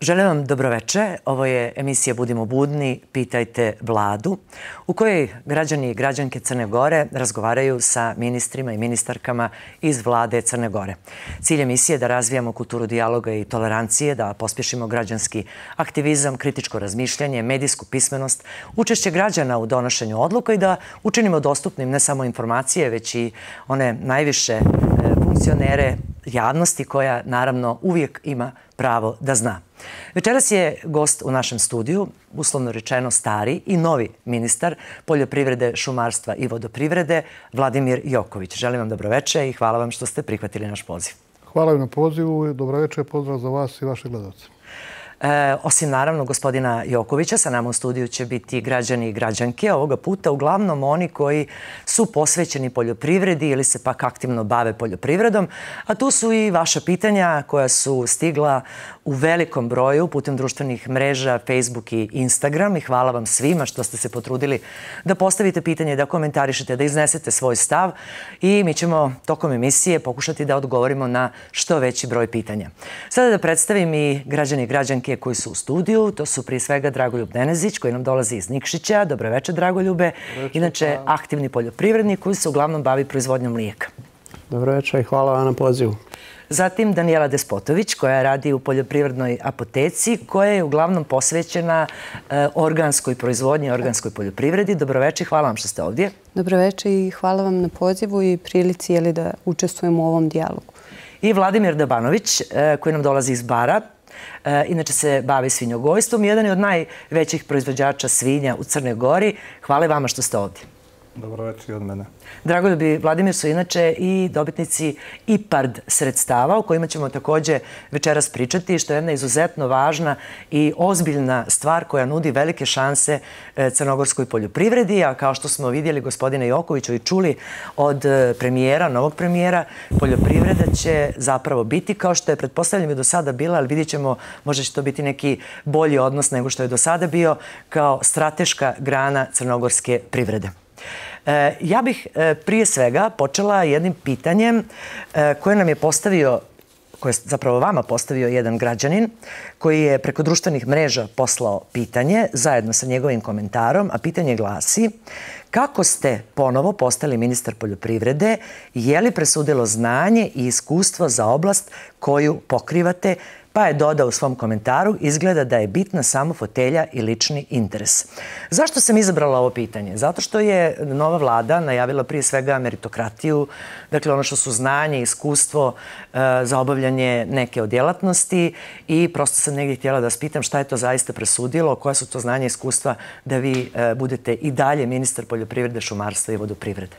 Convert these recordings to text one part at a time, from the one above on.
Želim vam dobroveče. Ovo je emisija Budimo budni, pitajte vladu, u kojoj građani i građanke Crne Gore razgovaraju sa ministrima i ministarkama iz vlade Crne Gore. Cilj emisije je da razvijamo kulturu dijaloga i tolerancije, da pospješimo građanski aktivizam, kritičko razmišljanje, medijsku pismenost, učešće građana u donošenju odluka i da učinimo dostupnim ne samo informacije, već i one najviše funkcionere javnosti koja naravno uvijek ima pravo da zna. Večeras je gost u našem studiju, uslovno rečeno stari i novi ministar poljoprivrede, šumarstva i vodoprivrede, Vladimir Joković. Želim vam dobroveče i hvala vam što ste prihvatili naš poziv. Hvala vam na pozivu i dobroveče, pozdrav za vas i vaše gledalce. Osim naravno gospodina Jokovića, sa nama u studiju će biti građani i građanke, ovoga puta uglavnom oni koji su posvećeni poljoprivredi ili se pak aktivno bave poljoprivredom, a tu su i vaša pitanja koja su stigla u velikom broju putem društvenih mreža, Facebook i Instagram i hvala vam svima što ste se potrudili da postavite pitanje, da komentarišete, da iznesete svoj stav i mi ćemo tokom emisije pokušati da odgovorimo na što veći broj pitanja. Sada da predstavim i građani i građanke koji su u studiju. To su prije svega Dragoljub Denezić koji nam dolazi iz Nikšića. Dobroveče Dragoljube. Inače aktivni poljoprivrednik koji se uglavnom bavi proizvodnjom mlijeka. Dobroveče i hvala vam na pozivu. Zatim Danijela Despotović koja radi u poljoprivrednoj apoteci koja je uglavnom posvećena organskoj proizvodnji, organskoj poljoprivredi. Dobroveče i hvala vam što ste ovdje. Dobroveče i hvala vam na pozivu i prilici da učestvujemo u ovom dijalogu. I Vladimir Dabanović koji nam dolazi iz Bara. Inače se bavi svinjogojstvom. Jedan je od najvećih proizvođača svinja u Crnoj Gori. Hvala vama što ste ovdje. Dobroveče i od mene. Dragoljub i Vladimir su inače i dobitnici IPARD sredstava o kojima ćemo također večeras pričati, što je jedna izuzetno važna i ozbiljna stvar koja nudi velike šanse crnogorskoj poljoprivredi, a kao što smo vidjeli gospodine Jokoviću i čuli od premijera, novog premijera, poljoprivreda će zapravo biti kao što je pretpostavljam i do sada bila, ali vidjet ćemo, možda će to biti neki bolji odnos nego što je do sada bio, kao strateška grana crnogorske privrede. Ja bih prije svega počela jednim pitanjem koje nam je postavio, koje je zapravo vama postavio jedan građanin koji je preko društvenih mreža poslao pitanje zajedno sa njegovim komentarom, a pitanje glasi: kako ste ponovo postali ministar poljoprivrede, je li presudilo znanje i iskustvo za oblast koju pokrivate? Pa je dodao u svom komentaru: izgleda da je bitna samo fotelja i lični interes. Zašto sam izabrala ovo pitanje? Zato što je nova vlada najavila prije svega meritokratiju, dakle ono što su znanje i iskustvo za obavljanje neke od djelatnosti i prosto sam negdje htjela da vas pitam šta je to zaista presudilo, koja su to znanja i iskustva da vi budete i dalje ministar poljoprivrede, šumarstva i vodoprivrede.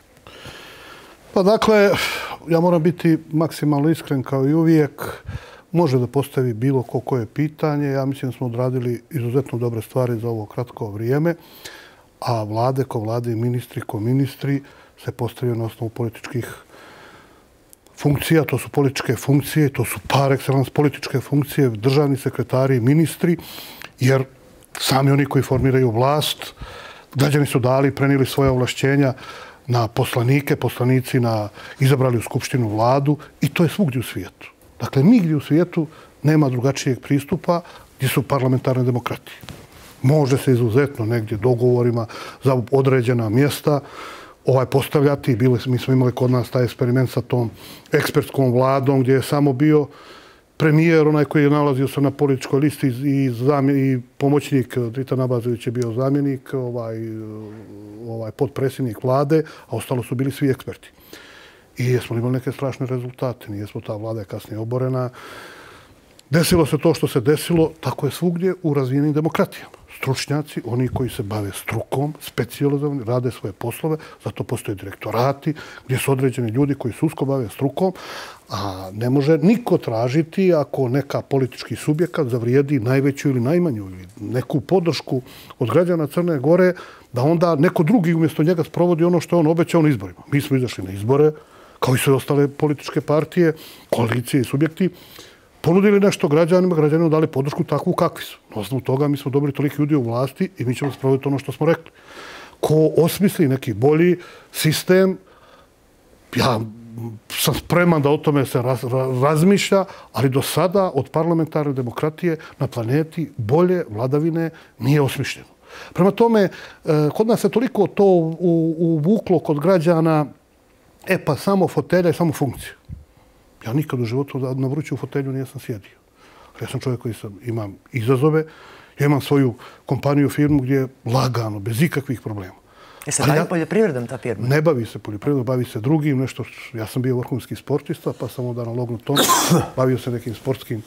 Pa dakle, ja moram biti maksimalno iskren kao i uvijek. Može da postavi bilo koje pitanje. Ja mislim da smo odradili izuzetno dobre stvari za ovo kratko vrijeme, a vlade ko vlade i ministri ko ministri se postavljaju na osnovu političkih funkcija. To su političke funkcije, to su par excellence političke funkcije, državni sekretari i ministri, jer sami oni koji formiraju vlast, građani su dali i prenijeli svoje ovlašćenja na poslanike, poslanici izabrali u Skupštinu vladu i to je svugdje u svijetu. Dakle, nigdje u svijetu nema drugačijeg pristupa gdje su parlamentarne demokratije. Može se izuzetno negdje dogovorima za određena mjesta postavljati. Mi smo imali kod nas taj eksperiment sa tom ekspertskom vladom gdje je samo bio premijer, onaj koji je nalazio se na političkoj listi i pomoćnik Dritan Abazović je bio zamjenik, potpredsjednik vlade, a ostalo su bili svi eksperti. I jesmo imali neke strašne rezultate, nijesmo, ta vlada je kasnije oborena. Desilo se to što se desilo, tako je svugdje u razvijenim demokratijama. Stručnjaci, oni koji se bave strukom, specijalizovani, rade svoje poslove, zato postoje direktorati gdje su određeni ljudi koji se usko bave strukom, a ne može niko tražiti ako neka politički subjekat zavrijedi najveću ili najmanju ili neku podršku od građana Crne Gore, da onda neko drugi umjesto njega sprovodi ono što je on obećao na izborima. Mi smo izašli na izbore, kao i sve ostale političke partije, koalicije i subjekti, ponudili nešto građanima dali podršku takvu kakvi su. Na osnovu toga mi smo dobili toliki ljudi u vlasti i mi ćemo sprovoditi ono što smo rekli. Ko osmisli neki bolji sistem, ja sam spreman da o tome se razmišlja, ali do sada od parlamentarne demokratije na planeti bolje vladavine nije osmišljeno. Prema tome, kod nas se toliko to uvuklo kod građana, pa samo fotelja i samo funkcija. Ja nikad u životu na vruću fotelju nisam sjedio. Ja sam čovjek koji imam izazove, ja imam svoju kompaniju, firmu gdje je lagano, bez ikakvih problema. Se bavi poljoprivredom ta firma? Ne bavi se poljoprivredom, bavi se drugim, nešto. Ja sam bio vrhunski sportista, pa sam onda analogno tome bavio se nekim sportskom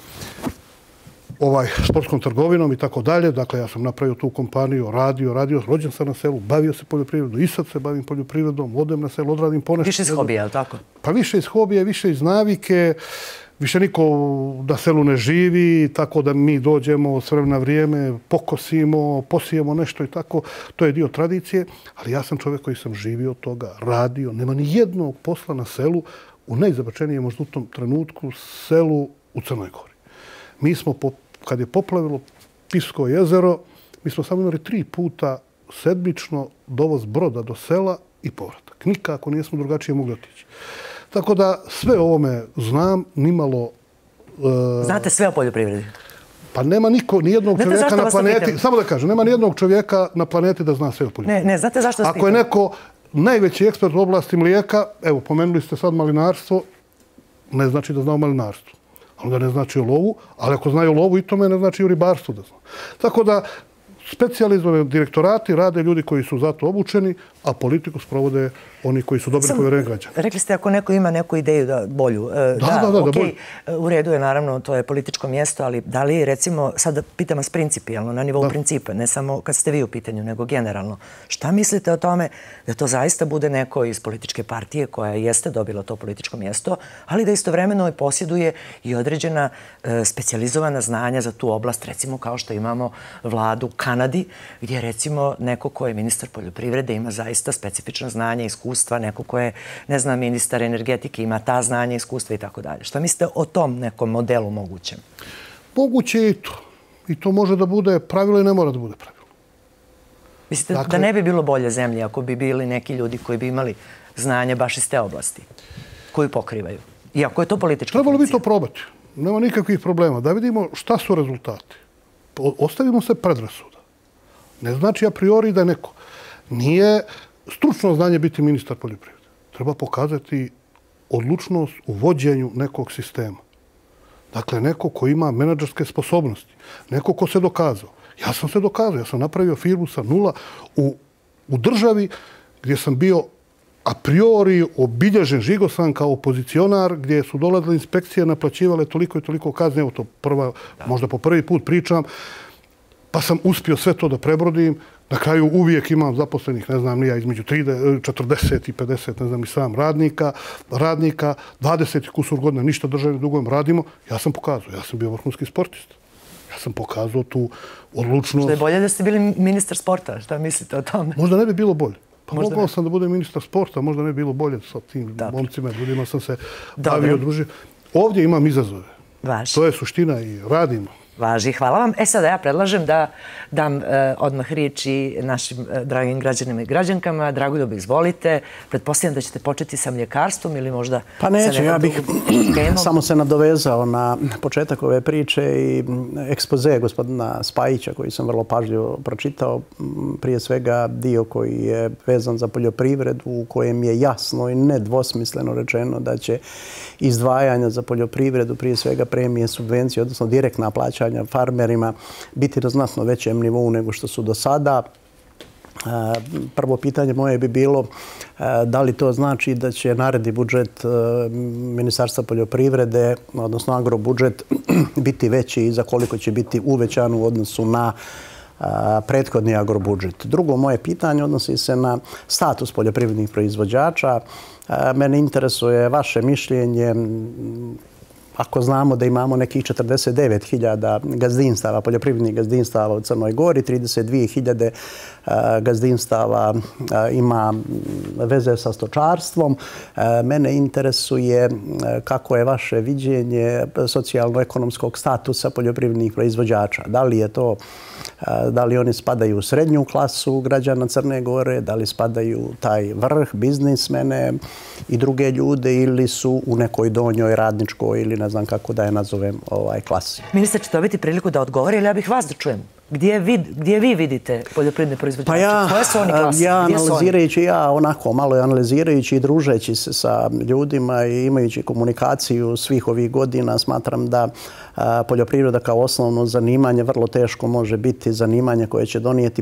trgovinom i tako dalje. Dakle, ja sam napravio tu kompaniju, radio, rođen sam na selu, bavio se poljoprivredom, i sad se bavim poljoprivredom, odem na selo, odradim ponešto. Više iz hobija, je li tako? Pa više iz hobija, više iz navike. Više niko na selu ne živi, tako da mi dođemo s vremena vrijeme, pokosimo, posijemo nešto i tako. To je dio tradicije, ali ja sam čovjek koji sam živio od toga, radio. Nema ni jednog posla na selu u najzabačenijem možda u tom trenutku selu u Crnoj Gori. Mi smo, kad je poplavilo Pisko jezero, mi smo samo imali 3 puta sedmično dovoz broda do sela i povratak. Nikako nismo drugačije mogli otići. Tako da sve ovome znam, nimalo... Znate sve o poljoprivredi? Pa nema nijednog čovjeka na planeti... Samo da kažem, nema nijednog čovjeka na planeti da zna sve o poljoprivredi. Ne, znate zašto vas pitam? Ako je neko najveći ekspert u oblasti mlijeka, evo, pomenuli ste sad malinarstvo, ne znači da zna o malinarstvu. Onda ne znači o lovu, ali ako znaju o lovu i tome ne znači i o ribarstvu da zna. Tako da specijalizovani direktorati rade ljudi koji su za to obučeni, a politiku sprovode oni koji su dobri povjerenje građana. Rekli ste ako neko ima neku ideju bolju. Da, okej, u redu je naravno, to je političko mjesto, ali da li recimo, sad pitam vas principijalno, na nivou principa, ne samo kad ste vi u pitanju, nego generalno. Šta mislite o tome da to zaista bude neko iz političke partije koja jeste dobila to političko mjesto, ali da istovremeno posjeduje i određena specijalizovana znanja za tu oblast, recimo kao što imamo vladu u Kanadi, gdje recimo neko ko je ministar poljoprivrede ima zaista specifično znanje, iskustva, neko ko je, ne znam, ministar energetike ima ta znanja, iskustva i tako dalje. Šta mislite o tom nekom modelu mogućem? Moguće je i to. I to može da bude pravilo i ne mora da bude pravilo. Mislite da ne bi bilo bolje zemlje ako bi bili neki ljudi koji bi imali znanje baš iz te oblasti, koju pokrivaju? Iako je to politička funkcija. Trebalo bi to probati. Nema nikakvih problema. Da vidimo šta su rezultati. Ostavimo se predrasuda. Ne znači a priori da je neko. Nije stručno znanje biti ministar poljoprivrede. Treba pokazati odlučnost u vođenju nekog sistema. Dakle, neko ko ima menadžerske sposobnosti. Neko ko se dokazao. Ja sam se dokazao. Ja sam napravio firmu sa nula u državi gdje sam bio a priori obilježen, žigo sam kao opozicionar, gdje su dolazile inspekcije, naplaćivale toliko i toliko kazne. Evo to možda po prvi put pričam. Pa sam uspio sve to da prebrodim. Na kraju uvijek imam zaposlenih, ne znam, nija između 40 i 50, ne znam, i sam radnika, 20 kusur godina, ništa državnim dugovima radimo. Ja sam pokazao, ja sam bio vrhunski sportista. Ja sam pokazao tu odlučnost. Možda je bolje da ste bili ministar sporta, šta mislite o tome? Možda ne bi bilo bolje. Pa mogao sam da budem ministar sporta, možda ne bi bilo bolje sa tim momcima, ljudima sam se bavio, družio. Ovdje imam izazove. To je suština i radimo. Važi, hvala vam. Sada ja predlažem da dam odmah riječ i našim dragim građanima i građankama. Dragoljub, izvolite. Pretpostavljam da ćete početi sa mljekarstvom ili možda... Pa neću, ja bih samo se nadovezao na početak ove priče i ekspoze gospodina Spajića koji sam vrlo pažljivo pročitao. Prije svega dio koji je vezan za poljoprivredu u kojem je jasno i nedvosmisleno rečeno da će izdvajanja za poljoprivredu, prije svega premije, subvencije, odnosno direktna plaćanja farmerima biti na znatno većem nivou nego što su do sada. Prvo pitanje moje bi bilo da li to znači da će naredni budžet Ministarstva poljoprivrede, odnosno agrobudžet, biti veći i za koliko će biti uvećan u odnosu na prethodni agrobudžet. Drugo moje pitanje odnosi se na status poljoprivrednih proizvođača. Mene interesuje vaše mišljenje ako znamo da imamo nekih 49.000 gazdinstava, poljoprivrednih gazdinstava u Crnoj Gori, 32.000 gazdinstava ima veze sa stočarstvom. Mene interesuje kako je vaše viđenje socijalno-ekonomskog statusa poljoprivrednih proizvođača. Da li oni spadaju u srednju klasu građana Crne Gore, da li spadaju u taj vrh, biznismene i druge ljude ili su u nekoj donjoj radničkoj ili ne znam kako da je nazovem klasi. Ministar će dobiti priliku da odgovori, ali ja bih vas da čujem. Gdje vi vidite poljoprivredne proizvođače? Koje su oni klase? Malo analizirajući i družeći se sa ljudima i imajući komunikaciju svih ovih godina, smatram da poljoprivreda kao osnovno zanimanje vrlo teško može biti zanimanje koje će donijeti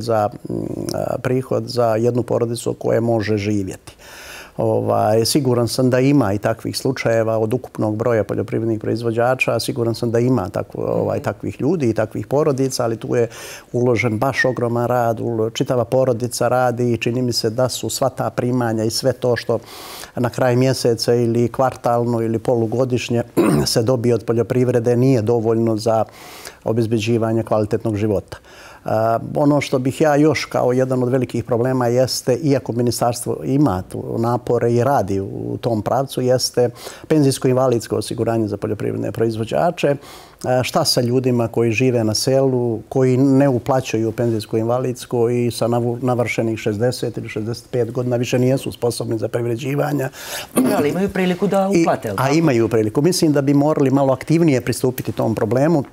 prihod za jednu porodicu koje može živjeti. Siguran sam da ima i takvih slučajeva od ukupnog broja poljoprivrednih proizvođača. Siguran sam da ima takvih ljudi i takvih porodica, ali tu je uložen baš ogroman rad. Čitava porodica radi i čini mi se da su sva ta primanja i sve to što na kraj mjeseca ili kvartalno ili polugodišnje se dobije od poljoprivrede nije dovoljno za obezbeđivanje kvalitetnog života. Ono što bih ja još kao jedan od velikih problema jeste, iako ministarstvo ima napore i radi u tom pravcu, jeste penzijsko-invalidsko osiguranje za poljoprivredne proizvođače. Šta sa ljudima koji žive na selu, koji ne uplaćuju penzijsko-invalidsko i sa navršenih 60 ili 65 godina više nisu sposobni za privređivanje. Ali imaju priliku da uplate. A imaju priliku. Mislim da bi morali malo aktivnije pristupiti tom problemu.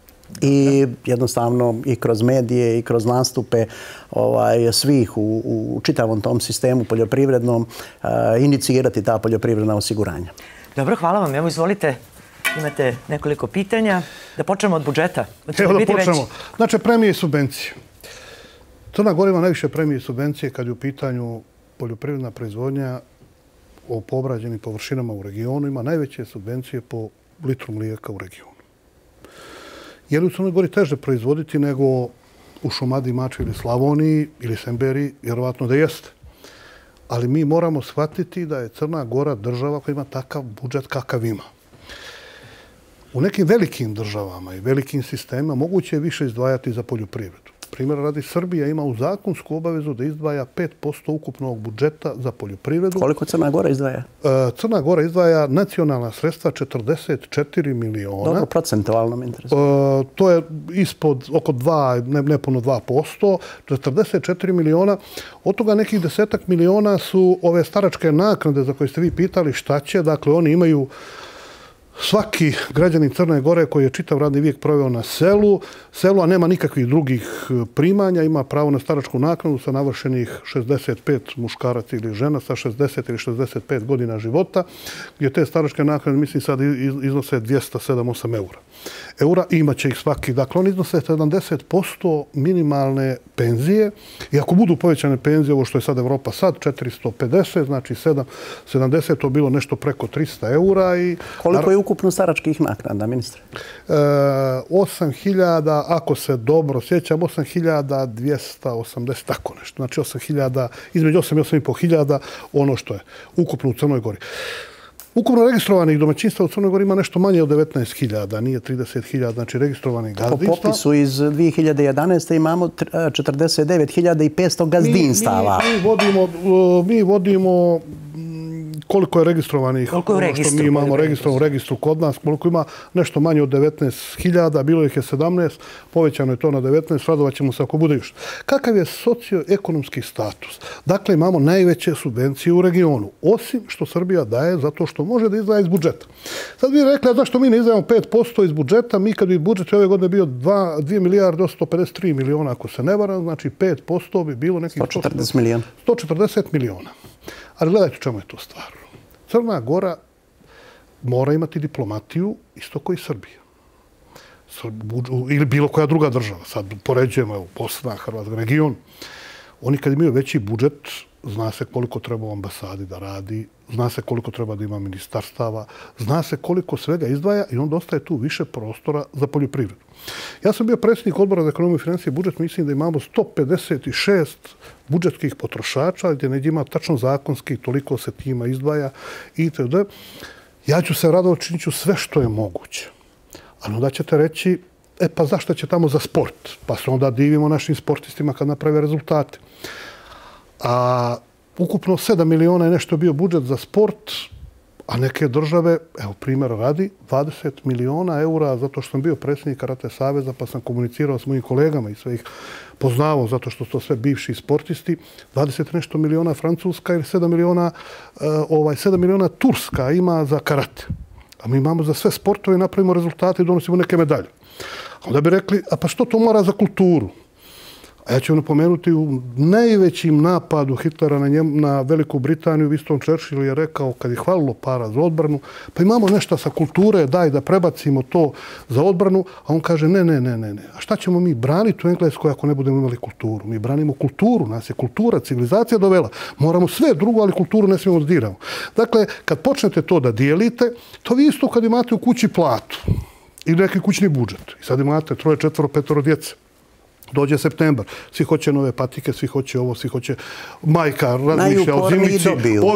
I jednostavno i kroz medije i kroz nastupe svih u čitavom tom sistemu poljoprivrednom inicirati ta poljoprivredna osiguranja. Dobro, hvala vam. Evo, izvolite, imate nekoliko pitanja. Da počnemo od budžeta. Evo da počnemo. Znači, premije i subvencije. Crna Gora ima najviše premije i subvencije kad je u pitanju poljoprivredna proizvodnja po obrađenim površinama u regionu. Ima najveće subvencije po litru mlijeka u regionu. Je li u Crnoj Gori teže proizvoditi nego u Šumadiji, Mačvi ili Slavoniji ili Semberiji? Vjerovatno da jeste. Ali mi moramo shvatiti da je Crna Gora država koja ima takav budžet kakav ima. U nekim velikim državama i velikim sistemima moguće je više izdvajati za poljoprivredu. Primjer radi, Srbija ima u zakonsku obavezu da izdvaja 5% ukupnog budžeta za poljoprivredu. Koliko Crna Gora izdvaja? Crna Gora izdvaja nacionalna sredstva 44 miliona. Dobro, procentualno me interesuje. To je ispod oko 2, nepuno 2%, 44 miliona. Od toga nekih 10 miliona su ove staračke naknade za koje ste vi pitali šta će. Dakle, oni imaju svaki građanin Crne Gore koji je čitav radni vijek proveo na selu, a nema nikakvih drugih primanja, ima pravo na staračku naknadu sa navršenih 65 muškaraca ili žena sa 60 ili 65 godina života, gdje te staračke naknade, mislim, sad iznose 207-8 eura. Imaće ih svaki. Dakle, oni iznose 70% minimalne penzije i ako budu povećane penzije, ovo što je sad Evropa sad, 450, znači 70, to bilo nešto preko 300 eura. Koliko je ukupno staračkih naknada, ministre? 8.000, ako se dobro sjećam, 8.280, tako nešto. Znači 8.000, između 8 i 8.500, ono što je ukupno u Crnoj Gori. Ukupno registrovanih domaćinstva u Crnoj Gori ima nešto manje od 19.000, nije 30.000, znači registrovanih gazdinstva. Po popisu iz 2011. imamo 49.500 gazdinstava. Mi vodimo koliko je registrovanih, što mi imamo registrovano u registru kod nas, koliko ima nešto manje od 19.000, bilo ih je 17, povećano je to na 19, radovat ćemo se ako bude još. Kakav je socioekonomski status? Dakle, imamo najveće subvencije u regionu, osim što Srbija daje zato što može da izdvaja iz budžeta. Sad vi rekli, zašto mi ne izdvajamo 5% iz budžeta, mi kad bi budžet ove godine bio 2 milijarde 153 miliona, ako se ne varam, znači 5% bi bilo nekih 140 miliona. Ali gledajte čemu je to stvar. Crna Gora mora imati diplomatiju isto kao i Srbija. Ili bilo koja druga država. Sad poređujemo Bosna, Hrvatska, region. Oni kad imaju veći budžet, zna se koliko treba u ambasadi da radi, zna se koliko treba da ima ministarstava, zna se koliko svega izdvaja i onda ostaje tu više prostora za poljoprivredu. Ja sam bio predsjednik odbora za ekonomiju, financije i budžet, mislim da imamo 156 budžetskih potrošača, gdje neđe ima tačno zakonski, toliko se tima izdvaja itd. Ja ću se rado činit ću sve što je moguće. Ali onda ćete reći, pa zašto će tamo za sport? Pa se onda divimo našim sportistima kad naprave rezultate. A ukupno 7 miliona je nešto bio budžet za sport, a neke države, evo primjer radi, 20 miliona eura, zato što sam bio predsjednik Karate saveza, pa sam komunicirao s mojim kolegama i sve ih poznavao, zato što su to sve bivši sportisti. 20 nešto miliona Francuska ili 7 miliona Turska ima za karate. A mi imamo za sve sportove, napravimo rezultate i donosimo neke medalje. Onda bi rekli, a pa što to mora za kulturu? A ja ću napomenuti u najvećim napadu Hitlera na Veliku Britaniju, Winston Churchill je rekao, kad je hvalilo para za odbranu, pa imamo nešto sa kulture, daj da prebacimo to za odbranu, a on kaže ne. A šta ćemo mi braniti u Engleskoj ako ne budemo imali kulturu? Mi branimo kulturu, nas je kultura, civilizacija dovela. Moramo sve drugo, ali kulturu ne smijemo da diramo. Dakle, kad počnete to da dijelite, to vi isto kad imate u kući platu ili neki kućni budžet. I sad imate 3, 4, 5 djece. Dođe septembar, svi hoće nove patike, svi hoće ovo, svi hoće... Majka razmišlja o zimnici,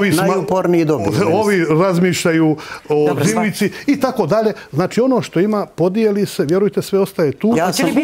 ovi razmišljaju o zimnici i tako dalje. Znači ono što ima, podijeli se, vjerujte, sve ostaje tu.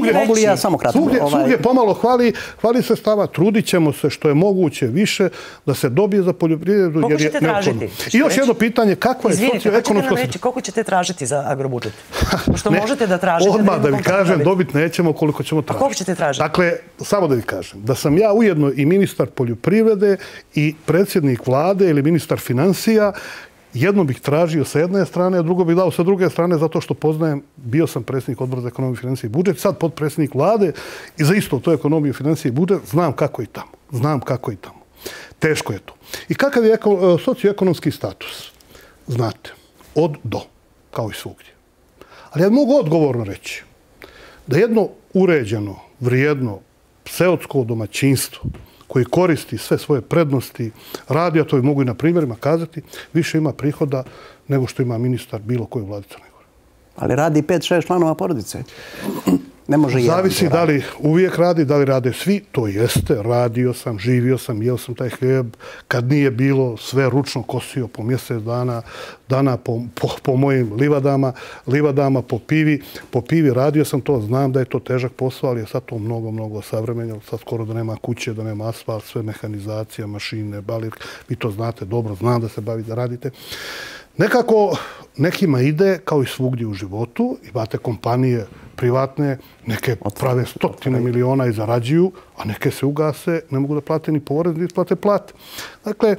Svugdje pomalo hvali se stava, trudit ćemo se što je moguće više da se dobije za poljoprivredu. Koliko ćete tražiti? I još jedno pitanje, kakva je socioekonomska... Koliko ćete tražiti za agrobudžet? Što možete da tražite? Odmah da vi kažem, dobit nećemo koliko ćemo tražiti. Dakle, samo da vi kažem, da sam ja ujedno i ministar poljoprivrede i predsjednik vlade ili ministar financija, jedno bih tražio sa jedne strane, a drugo bih dao sa druge strane, zato što poznajem, bio sam predsjednik odbora za ekonomiju, financije i budžet, sad potpredsjednik vlade i za isto to ekonomiju, financije i budžet, znam kako i tamo. Teško je to. I kakav je socioekonomski status? Znate, od do, kao i svugdje. Ali ja mogu odgovorno reći da jedno uređeno, vrijedno, seotsko domaćinstvo koji koristi sve svoje prednosti, radi, a to mogu i na primjerima kazati, više ima prihoda nego što ima ministar bilo koji u vladi Crne Gore. Ali radi 5-6 članova porodice. Ne može jedan. Zavisi da li uvijek radi, da li rade svi. To jeste, radio sam, živio sam, jeo sam taj hljeb. Kad nije bilo, sve ručno kosio po mjesec dana po mojim livadama, po pivi. Radio sam to, znam da je to težak posao, ali je sad to mnogo savremenjeno. Sad skoro da nema kuće, da nema asfalt, sve mehanizacija, mašine, balir. Vi to znate dobro, znam da se bavite, da radite. Nekako nekima ide, kao i svugdje u životu, imate kompanije privatne, neke prave 100 miliona i zarađuju, a neke se ugase, ne mogu da plate ni porez, ni plate plate. Dakle,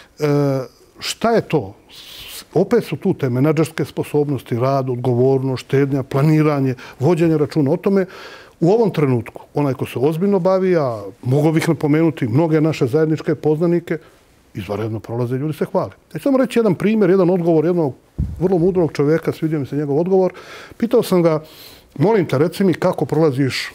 šta je to? Opet su tu te menadžerske sposobnosti, rad, odgovornost, štednja, planiranje, vođenje računa o tome. U ovom trenutku, onaj ko se ozbiljno bavi, a mogu bih napomenuti mnoge naše zajedničke poznanike, izvanredno prolaze, ljudi se hvale. Ja ću samo reći jedan primjer, jedan odgovor jednog vrlo mudrog čovjeka, svidio mi se njegov odgovor. Pitao sam ga, molim te, reci mi kako prolaziš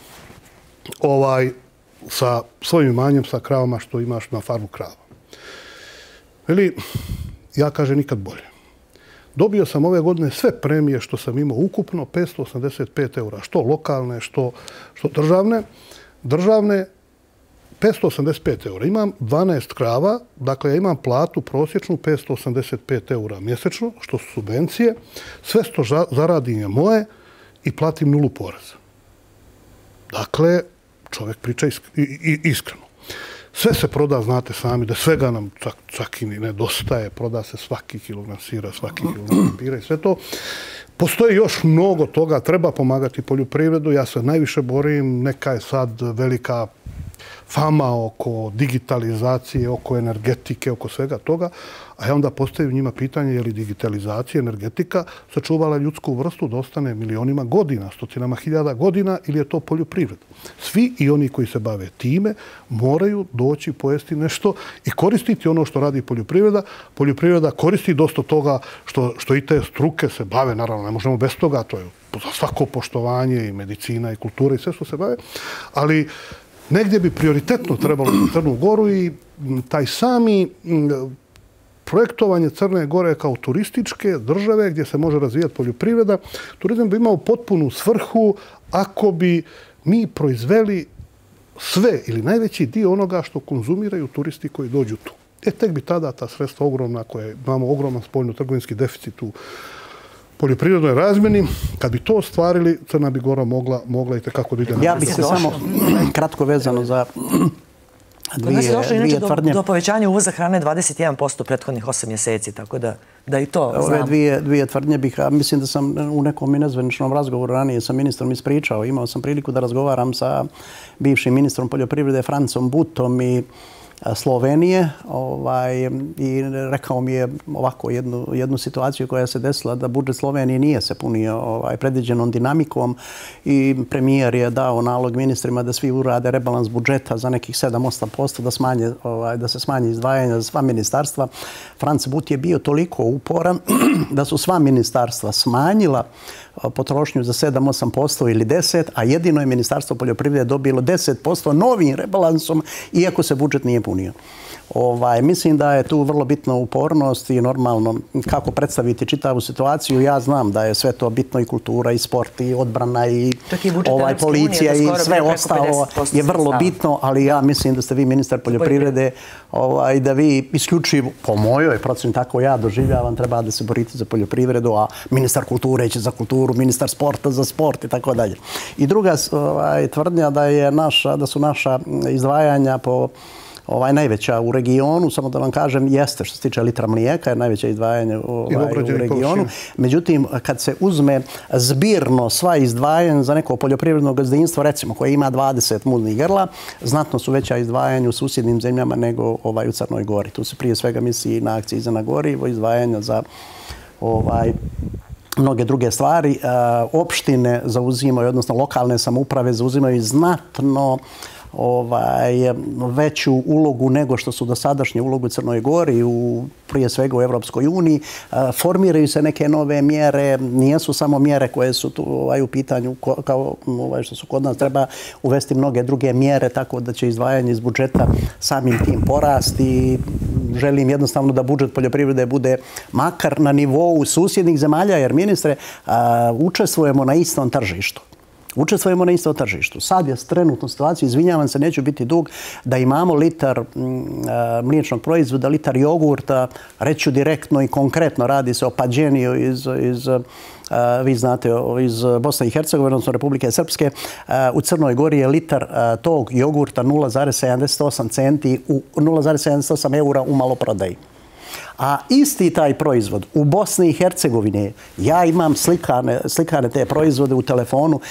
sa svojim imanjem, sa kravama što imaš na farmu krava. Ili, ja kaže nikad bolje. Dobio sam ove godine sve premije što sam imao ukupno, 585 eura, što lokalne, što državne. Državne 585 eura. Imam 12 krava, dakle ja imam platu prosječnu 585 eura mjesečno, što su subvencije. Sve što zaradim je moje i platim 0 poreza. Dakle, čovjek priča iskreno. Sve se proda, znate sami, da svega nam čak i nedostaje. Proda se svaki kilogram sira, svaki kilogram papira i sve to. Postoji još mnogo toga, treba pomagati poljoprivredu. Ja se najviše borim, neka je sad velika fama oko digitalizacije, oko energetike, oko svega toga, a ja onda postavim njima pitanje je li digitalizacija, energetika sačuvala ljudsku vrstu da ostane milionima godina, stotinama hiljada godina ili je to poljoprivreda. Svi i oni koji se bave time moraju doći pojesti nešto i koristiti ono što radi poljoprivreda. Poljoprivreda koristi dosta toga što i te struke se bave, naravno ne možemo bez toga, to je za svako poštovanje i medicina i kultura i sve što se bave, ali negdje bi prioritetno trebalo za Crnu Goru i taj sami projektovanje Crne Gore kao turističke države gdje se može razvijati poljoprivreda. Turizam bi imao potpunu svrhu ako bi mi proizveli sve ili najveći dio onoga što konzumiraju turisti koji dođu tu. Tek bi tada ta sredstva ogromna, koje imamo ogroman spoljno-trgovinski deficit u poljoprivrednoj razmjeni, kad bi to ostvarili, Crna bi Gora mogla i tekako da ide na... Ja bih se samo kratko vezano za dvije tvrdnje. Do povećanja uvoza hrane 21% prethodnih 8 mjeseci, tako da i to znam. Ove dvije tvrdnje bih, mislim da sam u nekom nezvaničnom razgovoru ranije sa ministrom ispričao. Imao sam priliku da razgovaram sa bivšim ministrom poljoprivrede Francom Butom i Slovenije i rekao mi je ovako jednu situaciju koja se desila da budžet Slovenije nije se punio predviđenom dinamikom i premijer je dao nalog ministrima da svi urade rebalans budžeta za nekih 7-8% da se smanje izdvajanja za sva ministarstva. Franc But je bio toliko uporan da su sva ministarstva smanjila potrošnju za 7-8% ili 10%, a jedino je Ministarstvo poljoprivrede dobilo 10% novim rebalansom, iako se budžet nije punio. Mislim da je tu vrlo bitna upornost i normalno kako predstaviti čitavu situaciju. Ja znam da je sve to bitno i kultura i sport i odbrana i policija i sve ostalo je vrlo bitno, ali ja mislim da ste vi ministar poljoprivrede i da vi isključivo, po mojoj procjeni, tako ja doživljavam, treba da se borite za poljoprivredu, a ministar kulture će za kulturu, ministar sporta za sport i tako dalje. I druga tvrdnja da su naša izdvajanja po najveća u regionu, samo da vam kažem, jeste što se tiče litra mlijeka, je najveće izdvajanje u regionu. Međutim, kad se uzme zbirno sva izdvajanja za neko poljoprivredno gazdinstvo, recimo, koje ima 20 muznih grla, znatno su veća izdvajanja u susjednim zemljama nego u Crnoj Gori. Tu se prije svega misli na akcize na gorivo, izdvajanja za mnoge druge stvari. Opštine zauzimaju, odnosno lokalne samouprave zauzimaju znatno veću ulogu nego što su dosadašnje ulogu u Crnoj Gori, prije svega u Evropskoj uniji. Formiraju se neke nove mjere, nijesu samo mjere koje su tu u pitanju kao što su kod nas, treba uvesti mnoge druge mjere, tako da će izdvajanje iz budžeta samim tim porasti. Želim jednostavno da budžet poljoprivrede bude makar na nivou susjednih zemalja, jer ministre, učestvujemo na istom tržištu. Učestvujemo na istom tržištu. Sad je trenutno situacija, izvinjavam se, neću biti dug, da imamo litar mliječnog proizvoda, litar jogurta, reću direktno i konkretno, radi se o pađeniju vi znate, iz Bosne i Hercegovine, odnosno Republike Srpske. U Crnoj Gori je litar tog jogurta 0,78 eura u maloprodaji. A isti taj proizvod u Bosni i Hercegovini, ja imam slikane te proizvode u telefonu,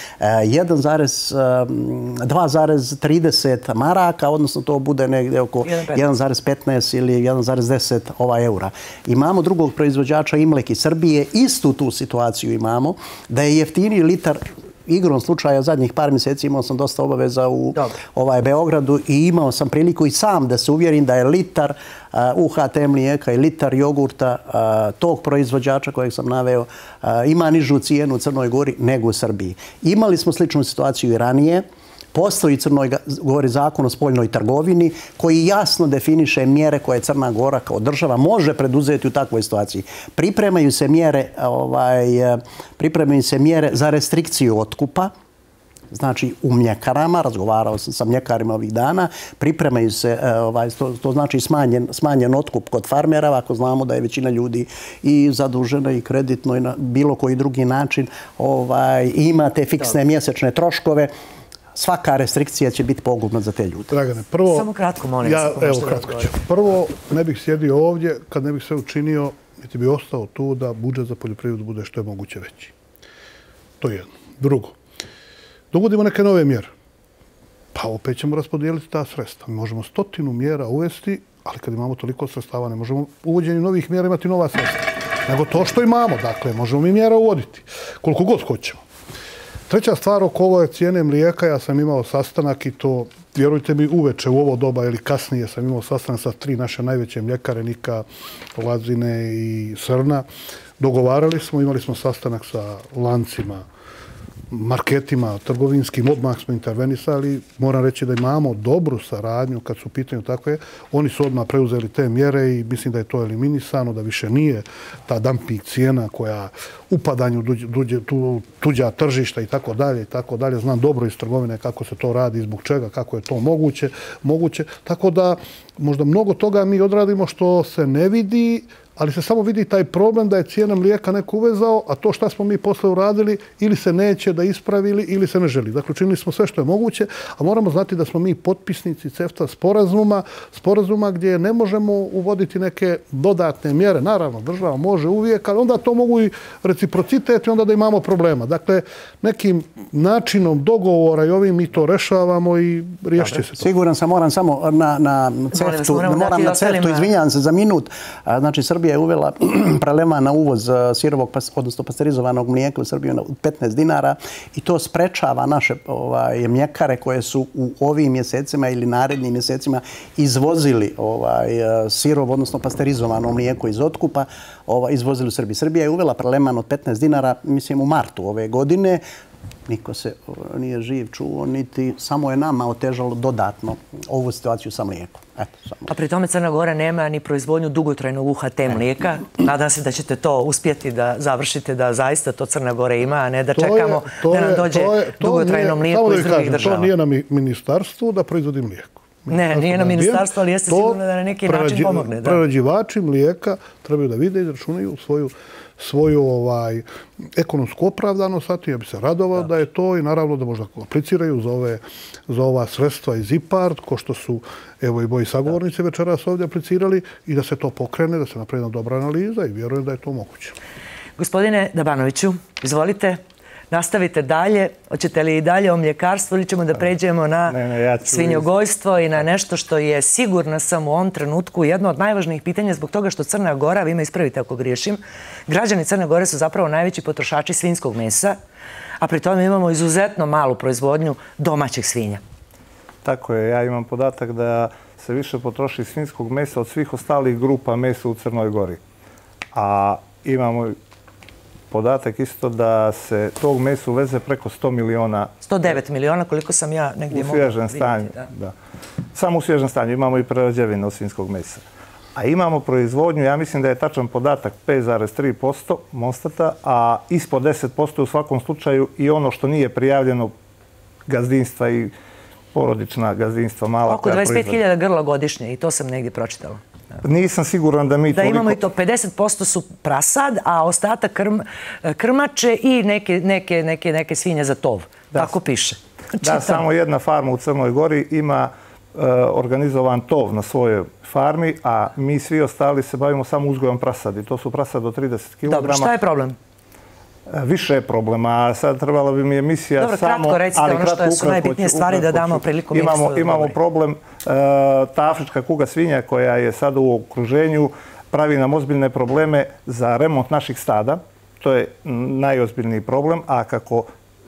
2,30 maraka, odnosno to bude negdje oko 1,15 ili 1,10 eura. Imamo drugog proizvođača Imlek iz Srbije, istu tu situaciju imamo, da je jeftiniji litar. Igrom slučaja zadnjih par mjeseci imao sam dosta obaveza u Beogradu i imao sam priliku i sam da se uvjerim da je litar UHT mlijeka i litar jogurta tog proizvođača kojeg sam naveo ima nižu cijenu u Crnoj Gori nego u Srbiji. Imali smo sličnu situaciju i ranije. Postoji u Crnoj Gori zakon o spoljnoj trgovini koji jasno definiše mjere koje Crna Gora kao država može preduzeti u takvoj situaciji. Pripremaju se mjere za restrikciju otkupa, znači u mljekarama, razgovarao sam sa mljekarima ovih dana, pripremaju se, to znači smanjen otkup kod farmera, ako znamo da je većina ljudi i zadužena i kreditno i na bilo koji drugi način, ima te fiksne mjesečne troškove. Svaka restrikcija će biti pogubna za te ljude. Dragane, prvo... Samo kratko, molim vas. Evo, kratko ću. Prvo, ne bih sjedio ovdje kad ne bih sve učinio, niti bi ostao tu da budžet za poljoprivredu bude što je moguće veći. To je jedno. Drugo, dovodimo neke nove mjere. Pa opet ćemo raspodijeliti ta sredstva. Mi možemo 100 mjera uvesti, ali kad imamo toliko sredstava, ne možemo uvođenju novih mjera imati nova sredstva. Nego to što imamo, dakle, možemo mi mjera uvoditi. Koliko god hoćemo. Treća stvar oko ove cijene mlijeka, ja sam imao sastanak i to, vjerujte mi, uveče u ovo doba ili kasnije sam imao sastanak sa 3 naše najveće mljekare, Nika, Lazine i Srna. Dogovarali smo, imali smo sastanak sa lancima marketima, trgovinskim, odmah smo intervenisali. Moram reći da imamo dobru saradnju kad su u pitanju takve. Oni su odmah preuzeli te mjere i mislim da je to eliminisano, da više nije ta dumping cijena koja upadanju tuđa tržišta i tako dalje i tako dalje. Znam dobro iz trgovine kako se to radi, zbog čega, kako je to moguće. Tako da možda mnogo toga mi odradimo što se ne vidi, ali se samo vidi taj problem da je cijena mlijeka neko uvezao, a to šta smo mi posle uradili ili se neće da ispravili ili se ne želi. Dakle, učinili smo sve što je moguće, a moramo znati da smo mi potpisnici CEFTA sporazuma gdje ne možemo uvoditi neke dodatne mjere. Naravno, država može uvijek, ali onda to mogu i reciprocitet i onda da imamo problema. Dakle, nekim načinom dogovora i ovim mi to rešavamo i riješit će se to. Siguran sam, moram samo na CEFTA-u, izvinjavam se za minut. Znači, Srbija je uvela prelema na uvoz sirovog, odnosno pasterizovanog mlijeka u Srbiju na 15 dinara i to sprečava naše mljekare koje su u ovim mjesecima ili narednim mjesecima izvozili sirov, odnosno pasterizovano mlijeko iz otkupa, izvozili u Srbiju. Srbija je uvela preleman od 15 dinara, mislim, u martu ove godine. Niko se nije živ čuo, niti samo je nama otežalo dodatno ovu situaciju sa mlijekom. A pri tome Crna Gora nema ni proizvodnju dugotrajnog UHT mlijeka. Nadam se da ćete to uspjeti da završite, da zaista to Crna Gora ima, a ne da čekamo da nam dođe dugotrajno mlijeko iz drugih država. To nije na ministarstvu da proizvodi mlijeko. Ne, nije na ministarstvu, ali jeste sigurno da na neki način pomogne. Prerađivači mlijeka trebaju da vide i izračunaju svoju ekonomsku opravdanost, a ti ja bi se radovao da je to i naravno da možda apliciraju za ova sredstva iz IPARD, ko što su evo i moji sagovornici večeras ovdje aplicirali i da se to pokrene, da se napravi jedna dobra analiza i vjerujem da je to moguće. Gospodine Dabanoviću, izvolite. Nastavite dalje. Hoćete li i dalje o mljekarstvu ili ćemo da pređemo na svinjogojstvo i na nešto što je sigurno sam u ovom trenutku jedno od najvažnijih pitanja zbog toga što Crna Gora, vi me ispravite ako griješim, građani Crne Gore su zapravo najveći potrošači svinjskog mesa, a pri tome imamo izuzetno malu proizvodnju domaćih svinja. Tako je, ja imam podatak da se više potroši svinjskog mesa od svih ostalih grupa mesa u Crnoj Gori. A imamo podatak isto da se tog mesa uveze preko 100 miliona. 109 miliona, koliko sam ja negdje mogla vidjeti. U svježem stanju, da. Samo u svježem stanju. Imamo i prerađevine od svinjskog mesa. A imamo proizvodnju, ja mislim da je tačan podatak 5,3% Monstata, a ispod 10% u svakom slučaju i ono što nije prijavljeno gazdinstva i porodična gazdinstva mala. Oko 25.000 grla godišnje i to sam negdje pročitala. Nisam siguran da mi toliko... Da imamo i to 50% su prasad, a ostatak krmače i neke svinje za tov. Tako piše. Da, samo jedna farma u Crnoj Gori ima organizovan tov na svojoj farmi, a mi svi ostali se bavimo samo uzgojom prasadi. To su prasad do 30 kg. Dobro, šta je problem? Više je problema. Sad trebala bi mi emisija samo... Dobro, kratko recite ono što su najbitnije stvari da damo priliku ministru. Imamo problem, ta afrička kuga svinja koja je sada u okruženju pravi nam ozbiljne probleme za remont naših stada. To je najozbiljniji problem, a kako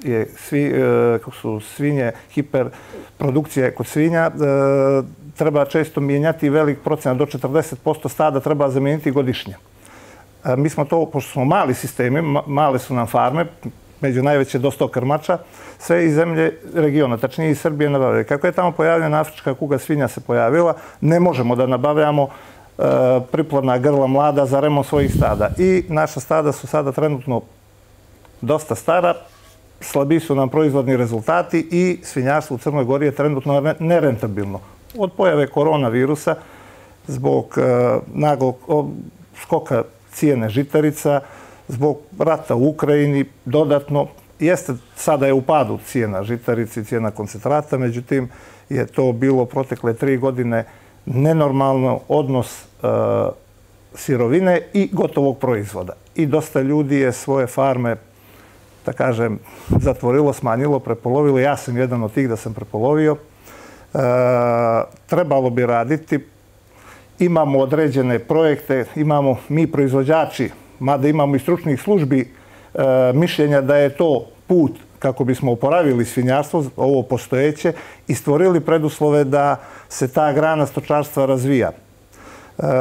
su svinje hiperprodukcije kod svinja, treba često mijenjati velik procenat, do 40% stada treba zamijeniti godišnje. Mi smo to, pošto smo mali sistemi, male su nam farme, među najveće do 100 krmača, sve iz zemlje regiona, tačnije iz Srbije nabavljaju. Kako je tamo pojavljena afrička kuga svinja se pojavila, ne možemo da nabavljamo priplodna grla mlada za remont svojih stada. I naša stada su sada trenutno dosta stara, slabiji su nam proizvodni rezultati i svinjarstvo u Crnoj Gori je trenutno nerentabilno. Od pojave koronavirusa, zbog naglog skoka cijene žitarica, zbog rata u Ukrajini, dodatno, sada je u padu cijena žitarici, cijena koncentrata, međutim je to bilo protekle 3 godine nenormalno odnos sirovine i gotovog proizvoda. I dosta ljudi je svoje farme, da kažem, zatvorilo, smanjilo, prepolovilo. Ja sam jedan od tih da sam prepolovio. Trebalo bi raditi. Imamo određene projekte, imamo mi proizvođači, mada imamo i stručnih službi, mišljenja da je to put kako bismo oporavili svinjarstvo, ovo postojeće, i stvorili preduslove da se ta grana stočarstva razvija.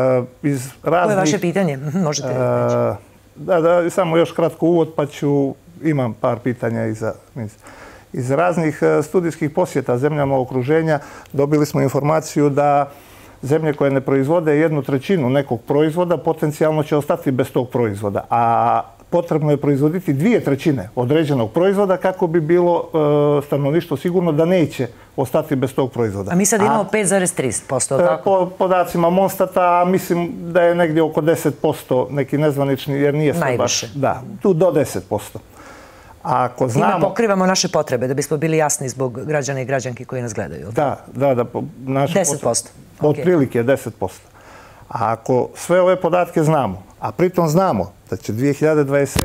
Koje je vaše pitanje? Možete reći. Da, samo još kratko uvod, pa ću imam par pitanja i za ministra. Iz raznih studijskih posjeta zemljama okruženja dobili smo informaciju da zemlje koje ne proizvode 1/3 nekog proizvoda potencijalno će ostati bez tog proizvoda, a potrebno je proizvoditi 2/3 određenog proizvoda kako bi bilo stanovništvo sigurno da neće ostati bez tog proizvoda. A mi sad imamo 5,3%, tako? Po podacima Monstata mislim da je negdje oko 10% neki nezvanični, jer nije sve baš. Da, tu do 10%. Ako znamo... Time pokrivamo naše potrebe, da bismo bili jasni zbog građana i građanki koji nas gledaju. Da. 10%. Otprilike 10%. A ako sve ove podatke znamo, a pritom znamo da će 2027.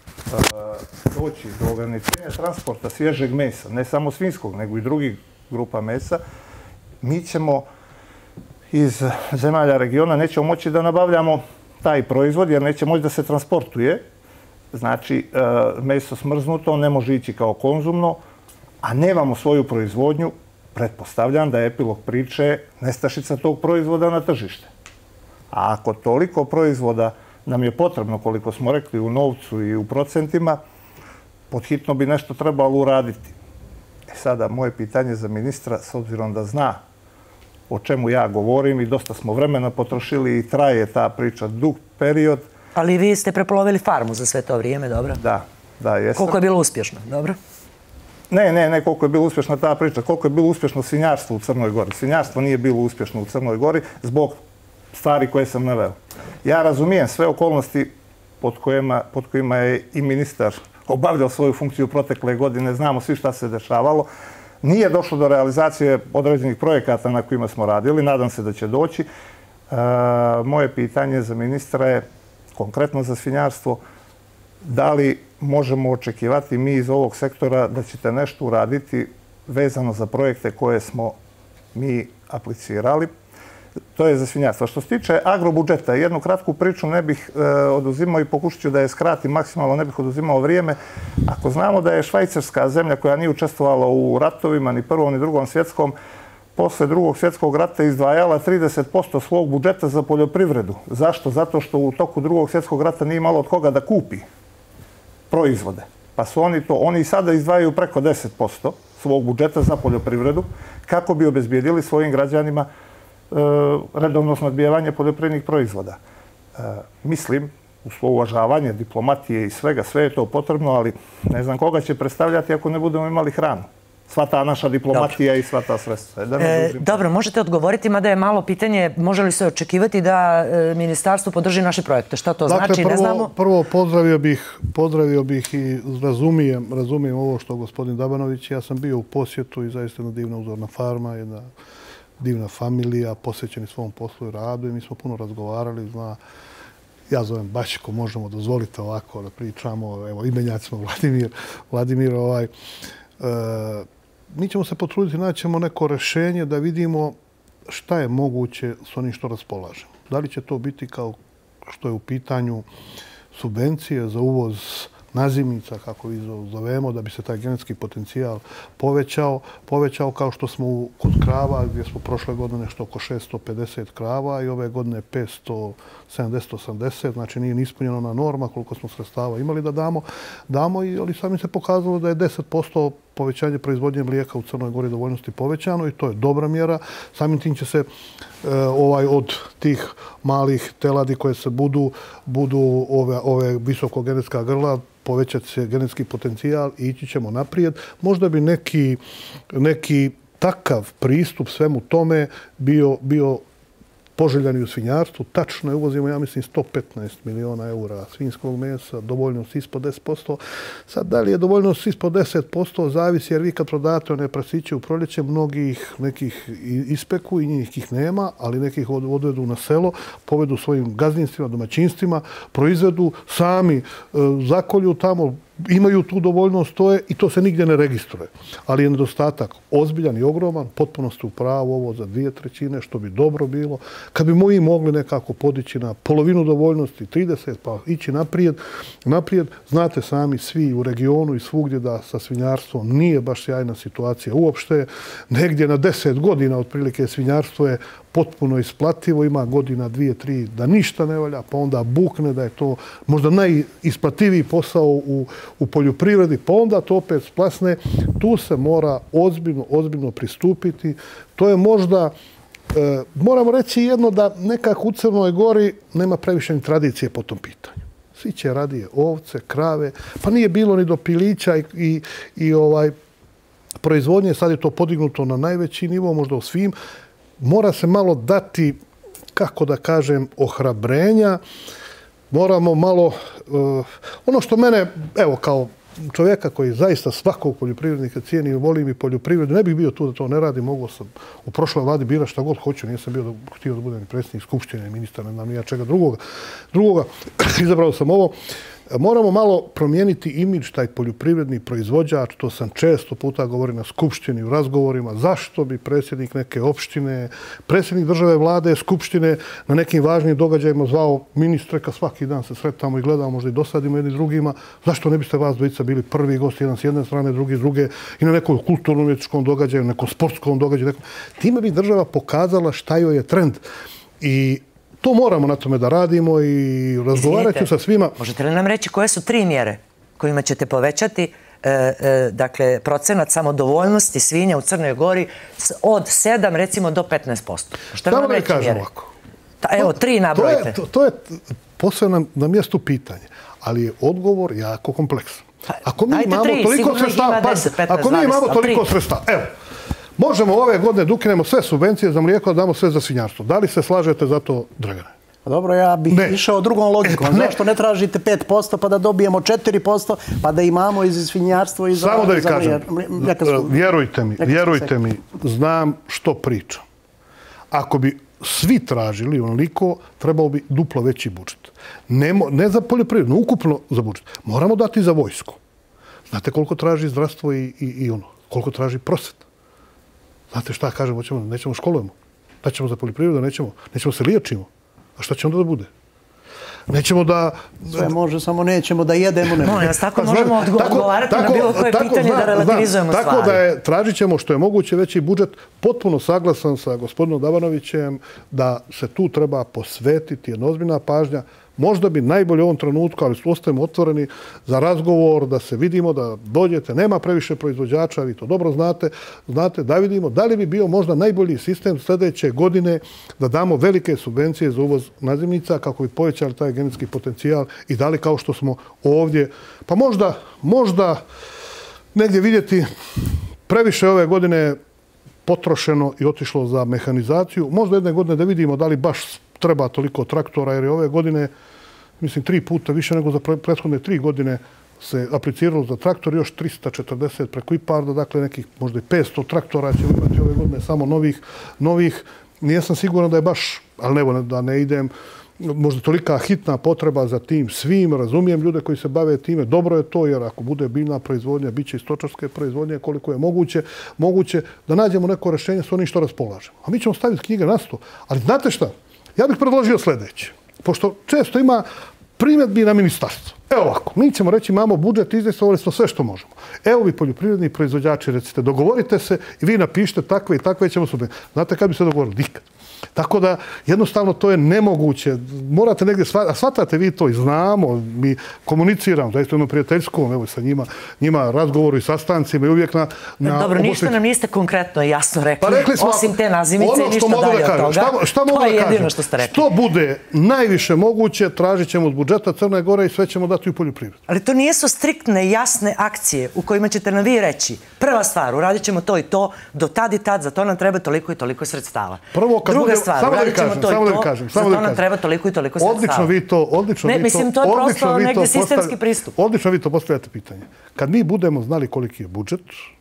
doći do ograničenja transporta svježeg mesa, ne samo svinjskog, nego i drugih grupa mesa, mi ćemo iz zemalja regiona nećemo moći da nabavljamo taj proizvod, jer neće moći da se transportuje. Znači, meso smrznuto ne može ići kao konzumno, a nemamo svoju proizvodnju. Pretpostavljam da je epilog priče nestašica tog proizvoda na tržište. A ako toliko proizvoda nam je potrebno, koliko smo rekli, u novcu i u procentima, podhitno bi nešto trebalo uraditi. Sada, moje pitanje za ministra, s obzirom da zna o čemu ja govorim i dosta smo vremena potrošili i traje ta priča dug period. Ali vi ste prepolovili farmu za sve to vrijeme, dobro? Da, jesam. Koliko je bilo uspješno, dobro? Ne, koliko je bilo uspješna ta priča, koliko je bilo uspješno svinjarstvo u Crnoj Gori. Svinjarstvo nije bilo uspješno u Crnoj Gori zbog stvari koje sam naveo. Ja razumijem sve okolnosti pod kojima je i ministar obavljao svoju funkciju protekle godine, znamo svi šta se dešavalo. Nije došlo do realizacije određenih projekata na kojima smo radili, nadam se da će doći. Moje pitanje za ministra je, konkretno za svinjarstvo, da li možemo očekivati mi iz ovog sektora da ćete nešto uraditi vezano za projekte koje smo mi aplicirali? To je za svinjarstvo. Što se tiče agrobudžeta, jednu kratku priču ne bih oduzimao i pokušat ću da je skratim maksimalno, ne bih oduzimao vrijeme. Ako znamo da je Švajcarska zemlja koja nije učestvovala u ratovima ni Prvom ni Drugom svjetskom, posle Drugog svjetskog rata izdvajala 30% svog budžeta za poljoprivredu. Zašto? Zato što u toku Drugog svjetskog rata nije imalo od koga da kupi proizvode. Pa su oni i sada izdvajaju preko 10% svog budžeta za poljoprivredu kako bi obezbijedili svojim građanima redovno snabdijevanje poljoprivrednih proizvoda. Mislim, u svo uvažavanje diplomatije i svega, sve je to potrebno, ali ne znam koga će predstavljati ako ne budemo imali hranu. Sva ta naša diplomatija i sva ta sredstva. Dobro, možete odgovoriti, mada je malo pitanje, može li se očekivati da ministarstvo podrži naše projekte? Šta to znači? Ne znamo. Prvo pozdravio bih i razumijem ovo što gospodin Dabanović. Ja sam bio u posjetu i zaista jedna divna uzorna farma, jedna divna familija, posvećeni svom poslu i radu i mi smo puno razgovarali. Ja zovem Bačko, možemo dozvoliti ovako da pričamo. Evo, imenjaci smo Vladimir. Mi ćemo se potruditi, naćemo neko rješenje da vidimo šta je moguće s onim što raspolažemo. Da li će to biti kao što je u pitanju subvencije za uvoz nazimnica, kako ih zovemo, da bi se taj genetski potencijal povećao kao što smo kod krava, gdje smo prošle godine nešto oko 650 krava i ove godine 570-80, znači nije ispunjeno na norma koliko smo sredstava imali da damo, ali sami se pokazalo da je 10% povećanje proizvodnje mlijeka u Crnoj Gori dovoljnosti povećano i to je dobra mjera. Samim tim će se od tih malih teladi koje se budu ove visokogenetska grla, povećati se genetski potencijal i ići ćemo naprijed. Možda bi neki takav pristup svemu tome bio poželjani u svinjarstvu. Tačno je, uvozimo, ja mislim, 115 miliona eura svinjskog mesa, dovoljnost ispod 10%. Sad, da li je dovoljnost ispod 10%, zavisi, jer vi kad prodate one prasiće u proljeće, mnogih nekih ispeku i njih ih nema, ali nekih odvedu na selo, povedu svojim gazdinstvima, domaćinstvima, proizvedu, sami zakolju tamo, imaju tu dovoljnost, i to se nigdje ne registruje. Ali je nedostatak ozbiljan i ogroman, potpuno ste u pravu ovo za 2/3, što bi dobro bilo. Kad bi mi mogli nekako podići na polovinu dovoljnosti, 30, pa ići naprijed, znate sami svi u regionu i svugdje da sa svinjarstvom nije baš sjajna situacija uopšte. Negdje na 10 godina otprilike svinjarstvo je potpuno isplativo, ima godina, 2, 3 da ništa ne valja, pa onda bukne da je to možda najisplativiji posao u poljoprivredi, pa onda to opet splasne. Tu se mora ozbiljno pristupiti. To je možda, moramo reći jedno da nekako u Crnoj Gori nema previše tradicije po tom pitanju. Svi će radije ovce, krave, pa nije bilo ni do pilića i proizvodnje, sad je to podignuto na najveći nivo, možda u svim. Mora se malo dati, kako da kažem, ohrabrenja. Moramo malo, ono što mene, evo kao čovjeka koji zaista svakog poljoprivrednika cijeni i volim i poljoprivredu, ne bih bio tu da to ne radim, mogu sam u prošloj vladi birati šta god hoću, nisam htio da budem ni predsjednik skupštine, ministar, ne znam ni ja čega drugoga. Izabrao sam ovo. Moramo malo promijeniti imidž, taj poljoprivredni proizvođač, to sam često puta govorio na skupštini, u razgovorima, zašto bi predsjednik neke opštine, predsjednik države, vlade, skupštine na nekim važnim događajima zvao ministre, kad svaki dan se sretamo i gledamo, možda i dosadimo jedni drugima, zašto ne biste vas dvojica bili prvi gosti, jedan s jedne strane, drugi s druge, i na nekom kulturnom umjetničkom događaju, nekom sportskom događaju. Time bi država pokazala šta joj je trend. I to moramo na tome da radimo i razgovarati sa svima. Možete li nam reći koje su 3 mjere kojima ćete povećati procenat samodovoljnosti svinja u Crnoj Gori od 7 recimo do 15%? Samo da kažem ovako. Evo, 3 nabrojite. To je posebno na mjestu pitanje, ali je odgovor jako kompleksan. Ako mi imamo toliko sredstava, evo, možemo ove godine da ukinemo sve subvencije za mlijeko, da damo sve za svinjarstvo. Da li se slažete za to, Dragane? Dobro, ja bih išao drugom logikom. Zašto ne tražite 5% pa da dobijemo 4%, pa da imamo i za svinjarstvo i za... Samo da vi kažem, vjerujte mi, znam što pričam. Ako bi svi tražili onoliko, trebao bi duplo veći budžet. Ne za poljoprivredno, ukupno za budžet. Moramo dati za vojsku. Znate koliko traži zdravstvo i ono, koliko traži prosveta. Znate šta kažemo, nećemo školujemo. Da ćemo za poljoprivredu, nećemo se liječimo. A šta će onda da bude? Nećemo da... Sve može, samo nećemo da jedemo. Molim vas, tako možemo odgovarati na bilo koje pitanje da relativizujemo stvari. Tako da tražit ćemo što je moguće veći budžet. Potpuno saglasan sa gospodinom Dabanovićem da se tu treba posvetiti jedna ozbiljna pažnja. Možda bi najbolje u ovom trenutku, ali ostajemo otvoreni za razgovor, da se vidimo, da dođete. Nema previše proizvođača, vi to dobro znate, da vidimo da li bi bio možda najbolji sistem sljedeće godine da damo velike subvencije za uvoz nazimnica kako bi povećali taj genetski potencijal i dali kao što smo ovdje. Pa možda negdje vidjeti previše ove godine potrošeno i otišlo za mehanizaciju. Možda jedne godine da vidimo da li baš treba toliko traktora, jer je ove godine, mislim, 3 puta više nego za prethodne 3 godine se apliciralo za traktor, još 340 preko IPARD-a, dakle nekih možda i 500 traktora ćemo imati ove godine samo novih. Nijesam siguran da je baš, ali evo da ne idem, možda tolika hitna potreba za tim svim, razumijem ljude koji se bave time, dobro je to, jer ako bude biljna proizvodnja, bit će i stočarske proizvodnje, koliko je moguće da nađemo neko rješenje s onim što raspolažemo. A mi ćemo staviti knjige na sto. Ali znate šta? Ja bih predložio sljedeće. Pošto često ima primjedbi na ministarstvo. Evo ovako, mi ćemo reći imamo budžet, izdejstvovali smo sve što možemo. Evo vi poljoprivredni proizvođači recite, dogovorite se i vi napišite takve i takve ćemo subvencije. Znate kad bi se dogovorili? Nikad. Tako da jednostavno to je nemoguće. Morate negdje shvatate vi to i znamo, mi komuniciramo, zaista imamo prijateljskom, evo sa njima razgovoru i sastancima i uvijek na... Dobro, ništa nam niste konkretno i jasno rekli, osim te nazivnice i ništa dalje od toga. To je jedino što ste rekli. Što bude najviše moguće, tražit ćemo od budžeta Crne Gore i sve ćemo dati u poljoprivredu. Ali to nijesu striktne, jasne akcije u kojima ćete nam vi reći, prva stvar, uradit ćemo to i to, do tad i tad, za to nam treba toliko i toliko sredstava. Druga stvar, uradit ćemo to i to, za to nam treba toliko i toliko sredstava. Mislim, to je prosto negdje sistemski pristup. Odlično vi to postavljate pitanje. Kad mi budemo znali koliki je budžet,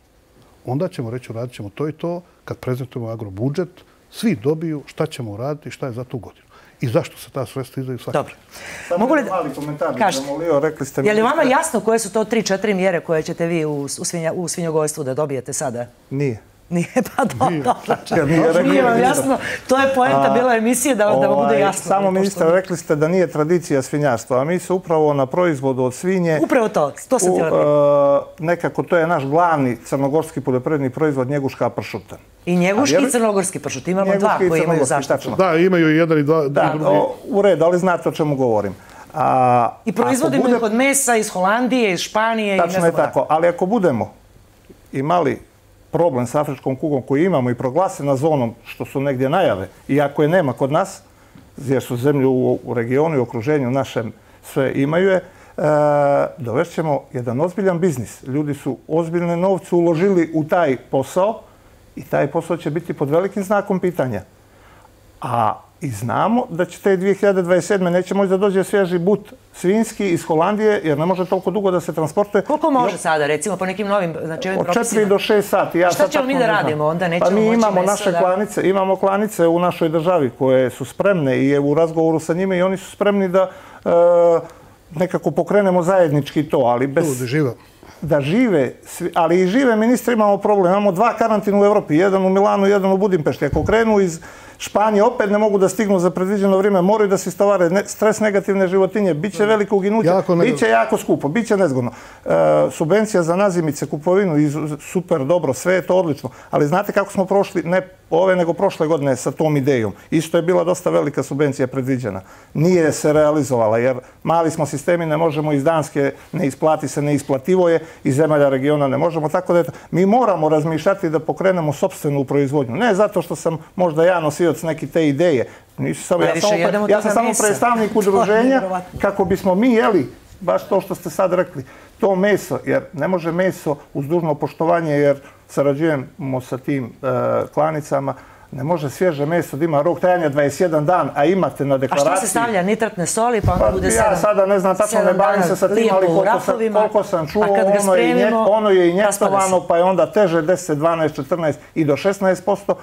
onda ćemo reći uradit ćemo to i to. Kad prezentujemo agrobudžet, svi dobiju šta ćemo uraditi i šta je za tu godinu. I zašto se ta sredstva izdaju svaki. Dobro. Samo jedan mali komentar. Je li vama jasno koje su to 3-4 mjere koje ćete vi u svinjogojstvu da dobijete sada? Nije. Nije, pa dobro. Nije vam jasno. To je poenta bila emisije da vam bude jasno. Samo ministar, rekli ste da nije tradicija svinjarstva, a mi se upravo na proizvodu od svinje... Upravo to sam htjela reći. Nekako to je naš glavni crnogorski poljoprivredni proizvod, njeguška pršuta. I njeguški i crnogorski pršut. Imamo dva koji imaju zaštitu. Da, imaju i jedan i drugi. U redu, ali znate o čemu govorim. I proizvodimo ih od mesa iz Holandije, iz Španije. Tačno je tako, ali ako budemo imali problem s afričkom kugom koji imamo i proglasena zonom, što su negdje najave, iako je nema kod nas, jer su zemlje u regionu i okruženju našem sve imaju je, dovešćemo jedan ozbiljan biznis. Ljudi su ozbiljne novce uložili u taj posao i taj posao će biti pod velikim znakom pitanja. I znamo da će te 2027. neće moći da dođe svježi but svinjski iz Holandije, jer ne može toliko dugo da se transportuje. Koliko može sada, recimo, po nekim novim propisima? Od 4 do 6 sati. Šta ćemo mi da radimo onda? Pa mi imamo naše klanice, imamo klanice u našoj državi koje su spremne i je u razgovoru sa njima i oni su spremni da nekako pokrenemo zajednički to, ali bez... Da žive, ali i žive ministri imamo problem. Imamo 2 karantina u Evropi, jedan u Milanu, jedan u Budimpešti. Ako krenu iz Španije, opet ne mogu da stignu za predviđeno vrijeme, moraju da se istavare stres negativne životinje, bit će veliko uginuće, bit će jako skupo, bit će nezgodno. Subvencija za nazimice, kupovinu, super, dobro, sve je to odlično. Ali znate kako smo prošli, ne ove nego prošle godine sa tom idejom. Isto je bila dosta velika subvencija predviđena. Nije se realizovala jer mali smo sistemi, ne možemo iz Danske, ne isplati se, neisplativo je, iz zemalja regiona ne možemo. Tako da mi moramo razmišljati da pokrenemo sopstvenu proizvodnju. Ne zato što sam možda ja nosioc neke te ideje. Ja sam samo predstavnik udruženja kako bismo mi jeli baš to što ste sad rekli. To meso, jer ne može meso uz dužno poštovanje, jer sarađujemo sa tim klanicama, ne može svježe meso da ima rok trajanja 21 dan, a imate na deklaraciji... A što se stavlja? Nitratne soli, pa onda bude 7 dana? Ja sada ne znam, tačno ne bavim se sa tim, ali koliko sam čuo, ono je injektovano, pa je onda teže 10, 12, 14 i do 16%.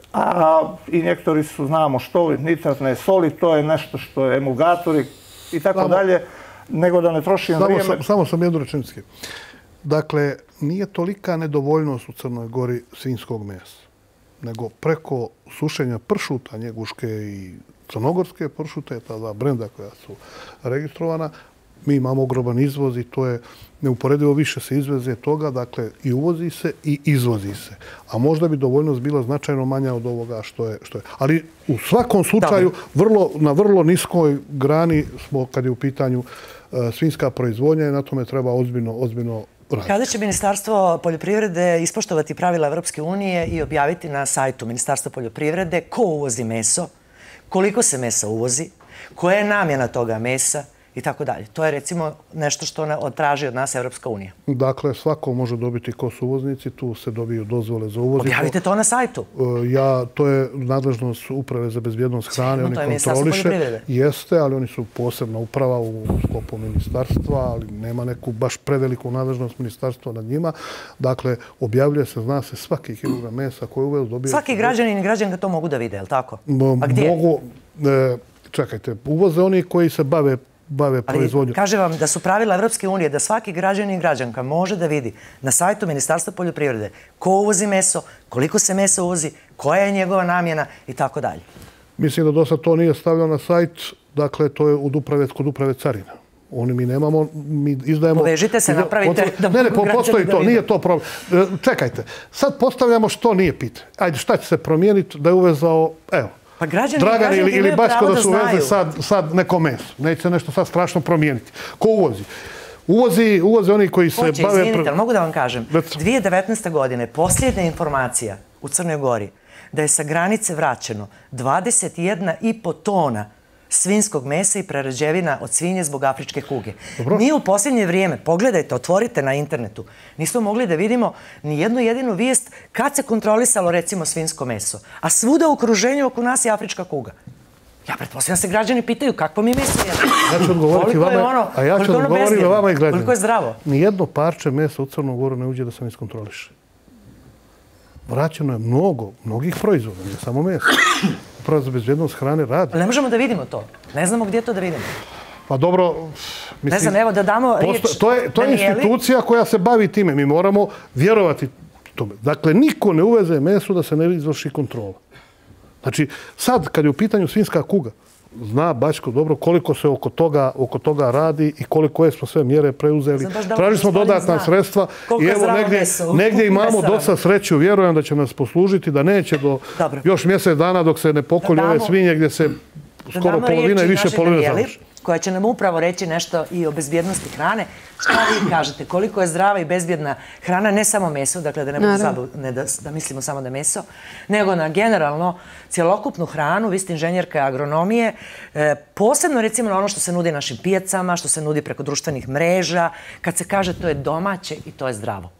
A injektori su, znamo što, nitratne soli, to je nešto što je emulgatori i tako dalje, nego da ne trošim vrijeme. Samo sam jednu rečenicu. Dakle, nije tolika nedovoljnost u Crnoj Gori svinjskog mesa, nego preko sušenja pršuta, njeguške i crnogorske pršute, ta dva brenda koja su registrovana, mi imamo ogroman izvoz i to je neuporedivo više se izveze toga, dakle i uvozi se i izvozi se. A možda bi dovoljnost bila značajno manja od ovoga što je. Ali u svakom slučaju na vrlo niskoj grani smo kad je u pitanju svinjska proizvodnja i na tome treba ozbiljno raditi. Kada će Ministarstvo poljoprivrede ispoštovati pravila Evropske unije i objaviti na sajtu Ministarstva poljoprivrede ko uvozi meso, koliko se mesa uvozi, koja je namjena toga mesa i tako dalje. To je recimo nešto što traži od nas Evropska unija. Dakle, svako može dobiti ko su uvoznici, tu se dobiju dozvole za uvoz. Objavite to na sajtu. To je nadležnost Uprave za bezbjednost hrane, oni kontroliše. Jeste, ali oni su posebna uprava u sklopu ministarstva, ali nema neku baš preveliku nadležnost ministarstva nad njima. Dakle, objavljuje se, zna se svaki kilogram mesa koji uvez dobije... Svaki građanin i građanka to mogu da vide, je li tako? A gdje? Čekajte, uvoze oni koji se bave proizvodnju. Kaže vam da su pravila Evropske unije da svaki građanin i građanka može da vidi na sajtu Ministarstva poljoprivrede ko uvozi meso, koliko se mesa uvozi, koja je njegova namjena i tako dalje. Mislim da do sad to nije stavljeno na sajt, dakle to je kod uprave carina. Mi nemamo, mi izdajemo... Povežite se, napravite... Ne, postoji to, nije to problem. Čekajte, sad postavljamo što nije pitanje. Ajde, šta će se promijeniti da je uvezao, evo, pa Dragan ili Baško da su uveze sad neko meso. Neće se nešto sad strašno promijeniti. Ko uvozi? Uvoze oni koji se bave... Izvinite, ali mogu da vam kažem. 2019. godine posljednja informacija u Crnoj Gori da je sa granice vraćeno 21,5 tona svinjskog mesa i prerađevina od svinje zbog afričke kuge. Mi u posljednje vrijeme, pogledajte, otvorite na internetu, nismo mogli da vidimo ni jednu jedinu vijest kad se kontrolisalo recimo svinjsko meso. A svuda u okruženju oko nas je afrička kuga. Ja pretpostavljam se građani pitaju kakvo mi meso jedemo. Ja ću odgovoriti vama, a ja ću odgovoriti vama i građanima. Koliko je zdravo? Nijedno parče mesa u Crnu Goru ne uđe da se ne iskontroliše. Vraćeno je mnogih proizvoda, ne samo mesa. Upravo za bezbjednost hrane radi. Ne možemo da vidimo to. Ne znamo gdje to da vidimo. Pa dobro... Ne znam, evo da damo riječ... To je institucija koja se bavi time. Mi moramo vjerovati tome. Dakle, niko ne uveze meso da se ne izvrši kontrola. Znači, sad, kad je u pitanju svinjska kuga, zna Bačko dobro koliko se oko toga radi i koliko smo sve mjere preuzeli. Tražili smo dodatna sredstva i evo negdje imamo dosta sreću. Vjerujem da će nas poslužiti, da neće do još mjesec dana dok se ne pokolju ove svinje gdje se skoro polovina i više polovina završi. Koja će nam upravo reći nešto i o bezbjednosti hrane. Šta vi kažete? Koliko je zdrava i bezbjedna hrana, ne samo meso, dakle da mislimo samo da je meso, nego na generalno cjelokupnu hranu, vi ste inženjerka agronomije, posebno recimo na ono što se nudi našim pijacama, što se nudi preko društvenih mreža, kad se kaže to je domaće i to je zdravo.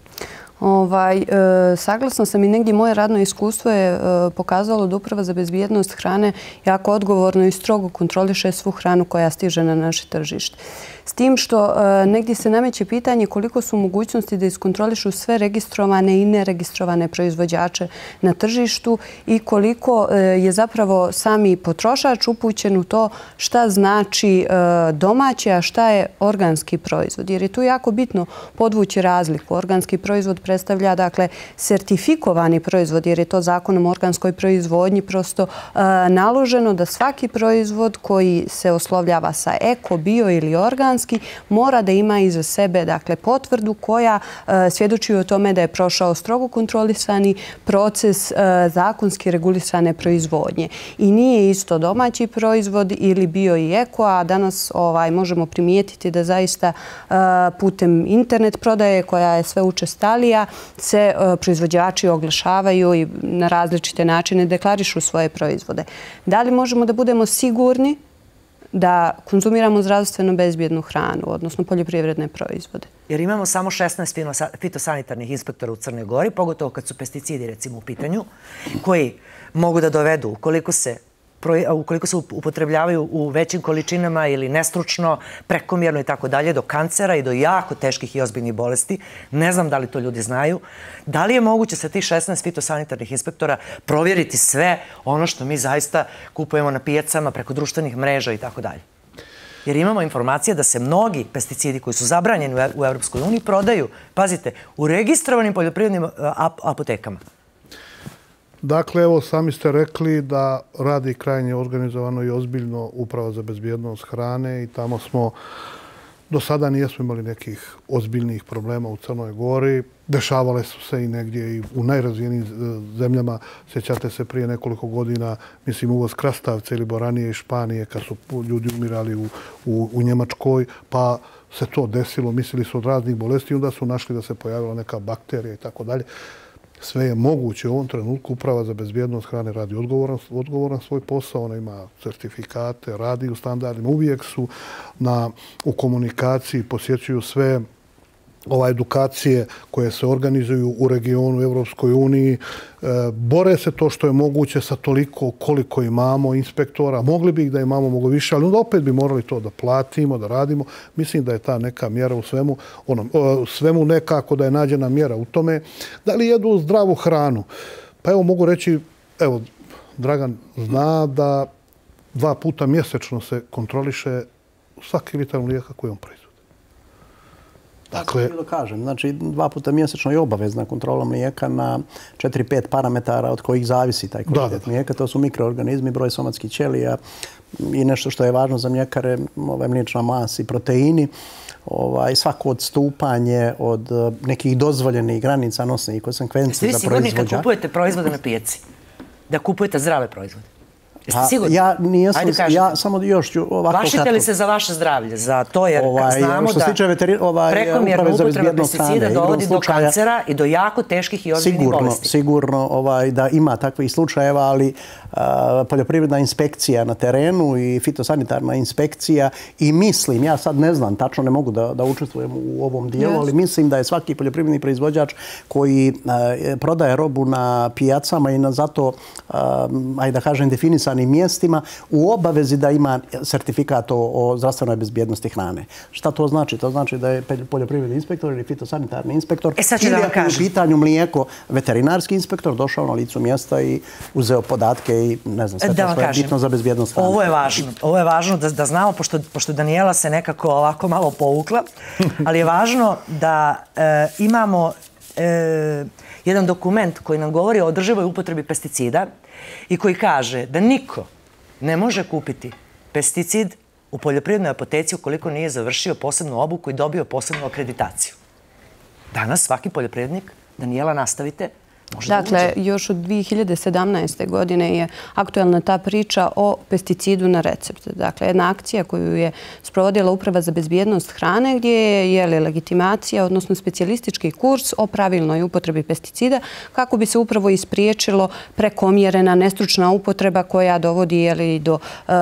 Saglasno sam i negdje moje radno iskustvo je pokazalo da Uprava za bezbjednost hrane jako odgovorno i strogo kontroliše svu hranu koja stiže na naše tržište. S tim što negdje se nameće pitanje koliko su mogućnosti da iskontrolišu sve registrovane i neregistrovane proizvođače na tržištu i koliko je zapravo sami potrošač upućen u to šta znači domaće, a šta je organski proizvod. Jer je tu jako bitno podvući razliku. Organski proizvod predstavlja dakle sertifikovani proizvod jer je to zakonom o organskoj proizvodnji prosto naloženo da svaki proizvod koji se oslovljava sa eko, bio ili organski mora da ima iza sebe dakle potvrdu koja svjedoči o tome da je prošao strogo kontrolisani proces zakonski regulisane proizvodnje. I nije isto domaći proizvod ili bio i eko, a danas možemo primijetiti da zaista putem internet prodaje koja je sve učestalija se proizvođači oglašavaju i na različite načine deklarišu svoje proizvode. Da li možemo da budemo sigurni da konzumiramo zdravstveno bezbjednu hranu, odnosno poljoprivredne proizvode? Jer imamo samo 16 fitosanitarnih inspektora u Crnoj Gori, pogotovo kad su pesticidi recimo u pitanju, koji mogu da dovedu ukoliko se upotrebljavaju u većim količinama ili nestručno, prekomjerno i tako dalje, do kancera i do jako teških i ozbiljnih bolesti. Ne znam da li to ljudi znaju. Da li je moguće sa tih 16 fitosanitarnih inspektora provjeriti sve ono što mi zaista kupujemo na pijacama, preko društvenih mreža i tako dalje? Jer imamo informacije da se mnogi pesticidi koji su zabranjeni u Evropskoj uniji prodaju, pazite, u registrovanim poljoprivrednim apotekama. Dakle, evo, sami ste rekli da radi krajnje organizovano i ozbiljno Uprava za bezbjednost hrane i tamo smo, do sada nijesmo imali nekih ozbiljnih problema u Crnoj Gori. Dešavale su se i negdje i u najrazvijenijim zemljama. Sjećate se prije nekoliko godina, mislim, uvoz krastavca ili boranije iz Španije kad su ljudi umirali u Njemačkoj, pa se to desilo, mislili su od raznih bolesti i onda su našli da se pojavila neka bakterija i tako dalje. Sve je moguće u ovom trenutku. Uprava za bezbjednost hrane radi odgovoran svoj posao. Ona ima certifikate, radi u standardima. Uvijek su u komunikaciji, posjećuju sve edukacije koje se organizuju u regionu, u Evropskoj uniji. Bore se to što je moguće sa toliko koliko imamo inspektora. Mogli bi ih da imamo mnogo više, ali onda opet bi morali to da platimo, da radimo. Mislim da je ta neka mjera u svemu nekako da je nađena mjera u tome. Da li jedu zdravu hranu? Pa evo mogu reći, evo Dragan zna da 2 puta mjesečno se kontroliše svaki litar mlijeka koji on proizvodi. Dakle, da kažem, znači 2 puta mjesečno je obavezna kontrola mlijeka na 4-5 parametara od kojih zavisi taj kvalitet mlijeka. To su mikroorganizmi, broj somatskih ćelija i nešto što je važno za mljekare, mliječna masa i proteini. Svako odstupanje od nekih dozvoljenih granica nosnih konsekvenci za proizvođača. Jeste vi sigurni kad kupujete proizvode na pijaci? Da kupujete zdrave proizvode? Jeste sigurni? Ja samo još ću ovako kratko. Plašite li se za vaše zdravlje? Za to jer znamo da prekomjerna upotreba pesticida dovodi do kancera i do jako teških i ozbiljnih bolesti. Sigurno da ima takvih slučajeva, ali poljoprivredna inspekcija na terenu i fitosanitarna inspekcija i mislim, ja sad ne znam, tačno ne mogu da učestvujem u ovom dijelu, ali mislim da je svaki poljoprivredni proizvođač koji prodaje robu na pijacama i na zato, ajde da kažem, definisanim mjestima u obavezi da ima sertifikat o zdravstvenoj bezbjednosti hrane. Šta to znači? To znači da je poljoprivredni inspektor ili fitosanitarni inspektor ili ako je u pitanju mlijeko veterinarski inspektor došao na licu mjesta i uzeo podatke i ne znam, sve to što je bitno za bezbjednost hrane. Ovo je važno da znamo, pošto Danijela se nekako ovako malo povukla, ali je važno da imamo jedan dokument koji nam govori o održivoj upotrebi pesticida i koji kaže da niko ne može kupiti pesticid u poljoprivrednoj apoteci ukoliko nije završio posebnu obuku i dobio posebnu akreditaciju. Danas svaki poljoprivrednik, Danijela, nastavite, može da uđe. Dakle, još od 2017. godine je aktuelna ta priča o pesticidu na recept. Dakle, jedna akcija koju je sprovodila Uprava za bezbjednost hrane gdje je legitimacija, odnosno specijalistički kurs o pravilnoj upotrebi pesticida kako bi se upravo ispriječilo prekomjerena nestručna upotreba koja dovodi do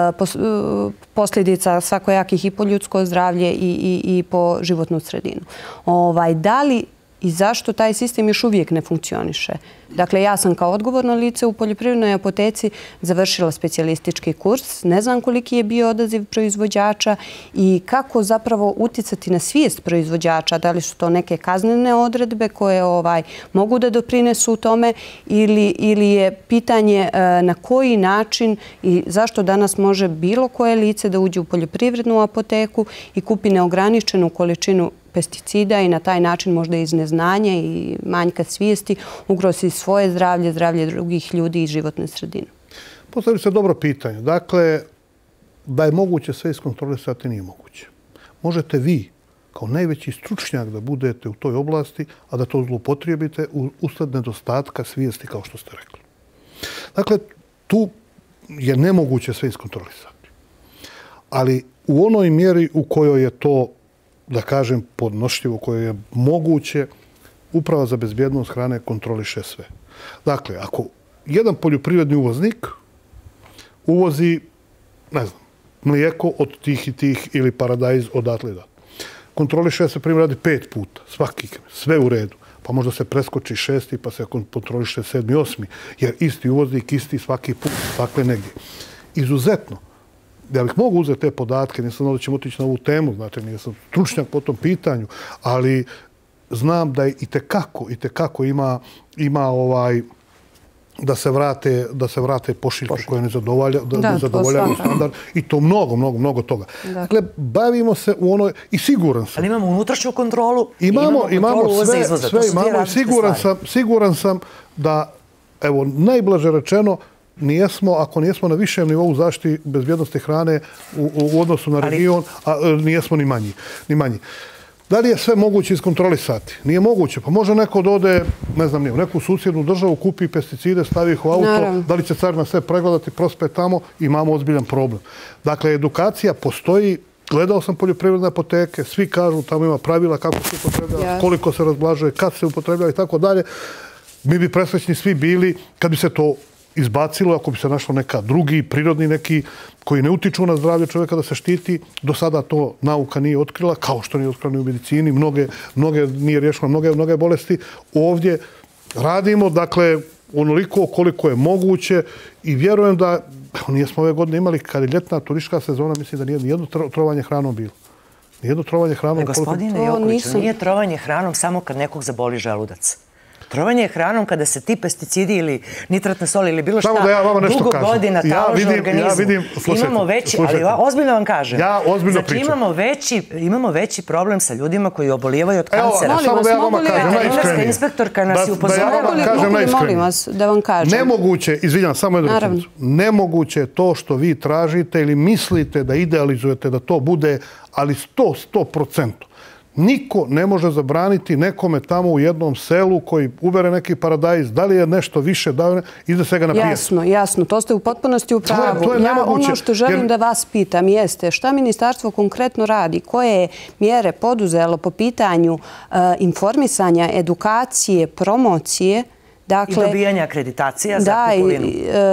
posljedica svakojakih i po ljudsko zdravlje i po životnu sredinu. Da li i zašto taj sistem još uvijek ne funkcioniše? Dakle, ja sam kao odgovorno lice u poljoprivrednoj apoteci završila specijalistički kurs. Ne znam koliki je bio odaziv proizvođača i kako zapravo utjecati na svijest proizvođača. Da li su to neke kaznene odredbe koje mogu da doprinesu u tome ili je pitanje na koji način i zašto danas može bilo koje lice da uđe u poljoprivrednu apoteku i kupi neograničenu količinu pesticida i na taj način možda iz neznanja i manjka svijesti ugrozi svoje zdravlje, zdravlje drugih ljudi i životne sredine. Postavili ste dobro pitanje. Dakle, da je moguće sve iskontrolisati, nije moguće. Možete vi, kao najveći stručnjak, da budete u toj oblasti, a da to zloupotrijebite usled nedostatka svijesti, kao što ste rekli. Dakle, tu je nemoguće sve iskontrolisati. Ali u onoj mjeri u kojoj je to, da kažem, podnošljivo, koje je moguće, Uprava za bezbjednost hrane kontroliše sve. Dakle, ako jedan poljoprivredni uvoznik uvozi, ne znam, mlijeko od tih i tih ili paradajz odatle da. Kontroliše se, primjer radi 5 puta, svaki, sve u redu. Pa možda se preskoči 6. pa se kontroliše 7. 8. Jer isti uvoznik, isti svaki put, dakle negdje. Izuzetno. Ja bih mogu uzeti te podatke, nisam da ćemo otići na ovu temu, znate, nisam stručnjak po tom pitanju, ali znam da je itekako ima da se vrate pošiljke koje ne zadovoljavaju standard i to mnogo toga. Dakle, bavimo se u onoj, i siguran sam. Ali imamo unutrašnju kontrolu, imamo sve imamo i siguran sam da, evo, najblaže rečeno, ako nijesmo na višem nivou zaštiti bezbjednosti hrane u odnosu na region, a nijesmo ni manji. Da li je sve moguće iskontrolisati? Nije moguće. Pa može neko da ode, ne znam, u neku susjednu državu, kupi pesticide, stavi ih u auto, da li će carina sve pregledati, prospe tamo, imamo ozbiljan problem. Dakle, edukacija postoji. Gledao sam poljoprivredne apoteke, svi kažu tamo ima pravila kako se upotrebljava, koliko se razblažuje, kad se upotrebljava i tako dalje. Mi bi presrećni svi bili kad bi se to izbacilo, ako bi se našlo neka drugi, prirodni neki, koji ne utiču na zdravlje čovjeka da se štiti. Do sada to nauka nije otkrila, kao što nije otkrila ni u medicini. Nije riješila mnoge bolesti. Ovdje radimo, dakle, onoliko koliko je moguće i vjerujem da, nijesmo ove godine imali, kad je ljetna turistička sezona, mislim da nije nijedno trovanje hranom bilo. Nijedno trovanje hranom. Gospodine Jokoviću, nije trovanje hranom samo kad nekog zaboli želudac. Trovanje hranom kada se ti pesticidi ili nitratne soli ili bilo šta dugo godina talože organizmu. Imamo veći, ali ozbiljno vam kažem. Ja ozbiljno pričam. Imamo veći problem sa ljudima koji obolijevaju od kancera. Samo da ja vama kažem najiskreni. Inspektorka nas je upozorila. Molim vas da vam kažem. Nemoguće, izvinjam, samo jednu rečenicu. Nemoguće je to što vi tražite ili mislite da idealizujete da to bude, ali 100%. Niko ne može zabraniti nekome tamo u jednom selu koji ubere neki paradajz, da li je nešto više, ide se ga na pijacu. Jasno, to ste u potpunosti u pravu. Ja ono što želim da vas pitam jeste šta ministarstvo konkretno radi, koje mjere poduzelo po pitanju informisanja, edukacije, promocije. I dobijanja akreditacija za kupovinu.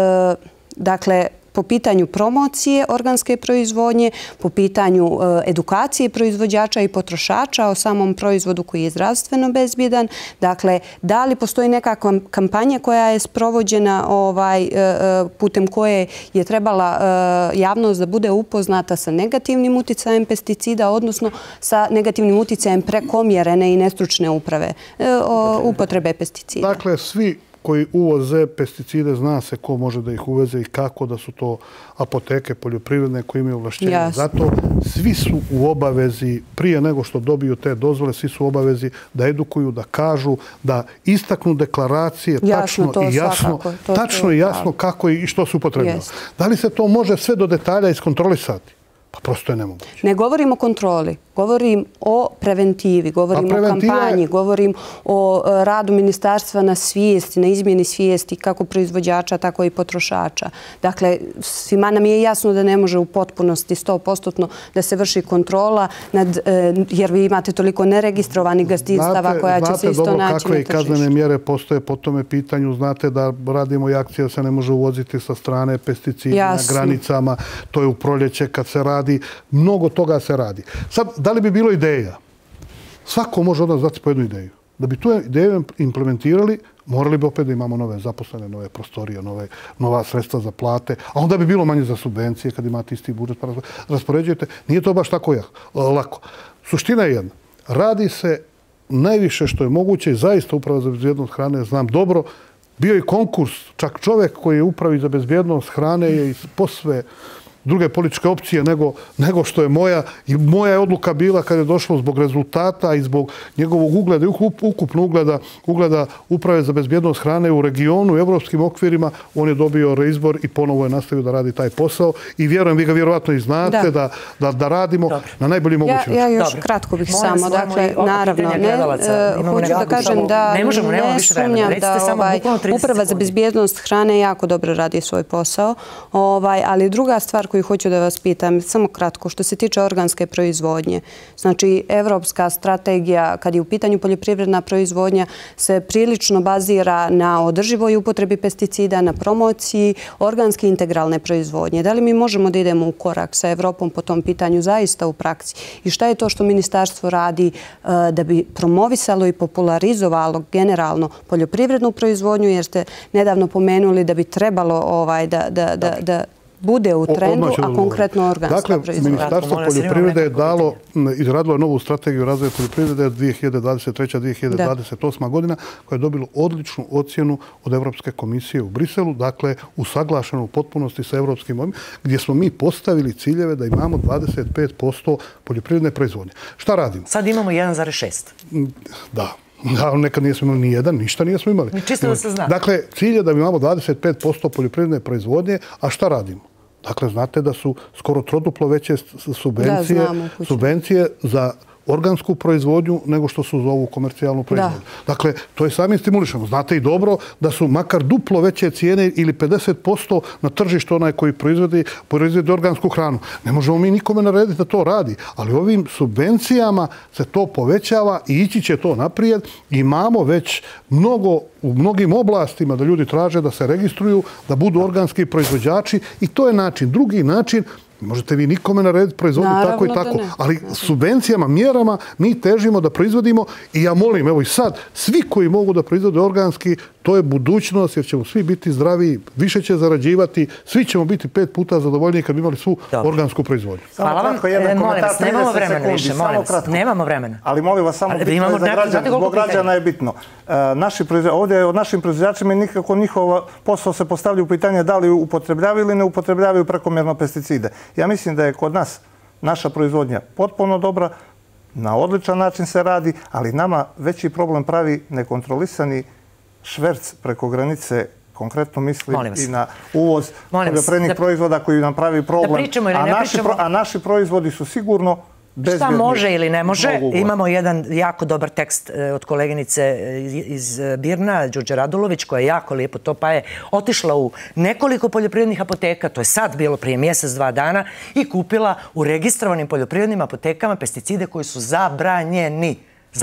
Dakle, po pitanju promocije organske proizvodnje, po pitanju edukacije proizvođača i potrošača o samom proizvodu koji je zdravstveno bezbjedan. Dakle, da li postoji neka kampanja koja je sprovođena putem koje je trebala javnost da bude upoznata sa negativnim uticajem pesticida, odnosno sa negativnim uticajem prekomjerene i nestručne upotrebe pesticida? Dakle, svi koji uvoze pesticide, zna se ko može da ih uveze i kako, da su to apoteke poljoprivredne koje imaju ovlašćenje. Zato svi su u obavezi, prije nego što dobiju te dozvole, svi su u obavezi da edukuju, da kažu, da istaknu deklaracije tačno i jasno kako i što su upotrebljava. Da li se to može sve do detalja iskontrolisati? Pa prosto je nemoguće. Ne govorim o kontroli, govorim o preventivi, govorim o kampanji, govorim o radu ministarstva na svijesti, na izmjeni svijesti kako proizvođača, tako i potrošača. Dakle, svima nam je jasno da ne može u potpunosti 100% da se vrši kontrola, jer vi imate toliko neregistrovanih gazdinstava koja će se isto naći na tržištu. Znate dobro kakve i kaznene mjere postoje po tome pitanju. Znate da radimo i akcije da se ne može uvoziti sa strane pesticidi na granicama. To je u proljeće kad se radi. Mnogo toga se radi. Sad, da li bi bilo ideja? Svako može od nas dati po jednu ideju. Da bi tu ideju implementirali, morali bi opet da imamo nove zaposlene, nove prostorije, nova sredstva za plate, a onda bi bilo manje za subvencije kad imate isti budžet pa raspoređujete. Nije to baš tako lako. Suština je jedna. Radi se najviše što je moguće i zaista Uprava za bezbjednost hrane, znam dobro, bio je konkurs, čak čovjek koji je Upravi za bezbjednost hrane je posve druge političke opcije nego što je moja. I moja je odluka bila kad je došlo zbog rezultata i zbog njegovog ugleda i ukupno ugleda Uprave za bezbjednost hrane u regionu, u evropskim okvirima, on je dobio reizbor i ponovo je nastavio da radi taj posao. I vjerujem, vi ga vjerovatno i znate, da radimo na najbolji mogući način. Ja još kratko bih samo, dakle, naravno, hoću da kažem da ne sumnjam da Uprava za bezbjednost hrane jako dobro radi svoj posao, ali druga stvar koju hoću da vas pitam, samo kratko, što se tiče organske proizvodnje. Znači, evropska strategija, kad je u pitanju poljoprivredna proizvodnja, se prilično bazira na održivoj upotrebi pesticida, na promociji organske integralne proizvodnje. Da li mi možemo da idemo u korak sa Evropom po tom pitanju zaista u praksi? I šta je to što ministarstvo radi da bi promovisalo i popularizovalo generalno poljoprivrednu proizvodnju, jer ste nedavno pomenuli da bi trebalo da bude u trendu, a konkretno organska proizvodnja. Dakle, Ministarstvo poljoprivrede je izradilo novu strategiju razvoja poljoprivrede 2023-2028 godina koja je dobila odličnu ocjenu od Evropske komisije u Briselu, dakle usaglašenu u potpunosti sa evropskim ovim, gdje smo mi postavili ciljeve da imamo 25% poljoprivredne proizvodnje. Šta radimo? Sad imamo 1,6. Da. Nekad nismo imali ni jedan, ništa nismo imali. Čisto da se zna. Dakle, cilj je da imamo 25% poljoprivredne proizvodnje, a šta radimo? Dakle, znate da su skoro troduplo veće subvencije za organsku proizvodnju nego što su za ovu komercijalnu proizvodnju. Dakle, to je sami stimulišemo. Znate i dobro da su makar duplo veće cijene ili 50% na tržištu onaj koji proizvodi organsku hranu. Ne možemo mi nikome narediti da to radi, ali ovim subvencijama se to povećava i ići će to naprijed. Imamo već u mnogim oblastima da ljudi traže da se registruju, da budu organski proizvođači i to je način. Drugi način, možete vi nikome narediti proizvodnju tako i tako, ali subvencijama, mjerama mi težimo da proizvodimo i ja molim, evo i sad, svi koji mogu da proizvode organski, to je budućnost jer ćemo svi biti zdraviji, više će zarađivati, svi ćemo biti 5 puta zadovoljniji kad bi imali svu organsku proizvodnju. Hvala vam, molim vas, nemamo vremena više, molim vas, nemamo vremena. Ali molim vas, samo bitno je za građana, zbog građana je bitno. Ovdje o našim proizvođačima nikako njihov posao se postavlja u pitanje da li upotrebljavaju ili ne upotrebljavaju prekomjerno pesticide. Ja mislim da je kod nas naša proizvodnja potpuno dobra, na odličan način se radi, ali nama veći problem pravi nekontrolisani šverc preko granice, konkretno mislim i na uvoz poljoprivrednih proizvoda koji nam pravi problem. A naši proizvodi su sigurno bezbjedni. Šta može ili ne može? Imamo jedan jako dobar tekst od koleginice iz Birna, Đurđe Radulović, koja je jako lijepo to, pa je otišla u nekoliko poljoprivrednih apoteka, to je sad bilo prije mjesec, 2 dana, i kupila u registrovanim poljoprivrednim apotekama pesticide koji su zabranjeni.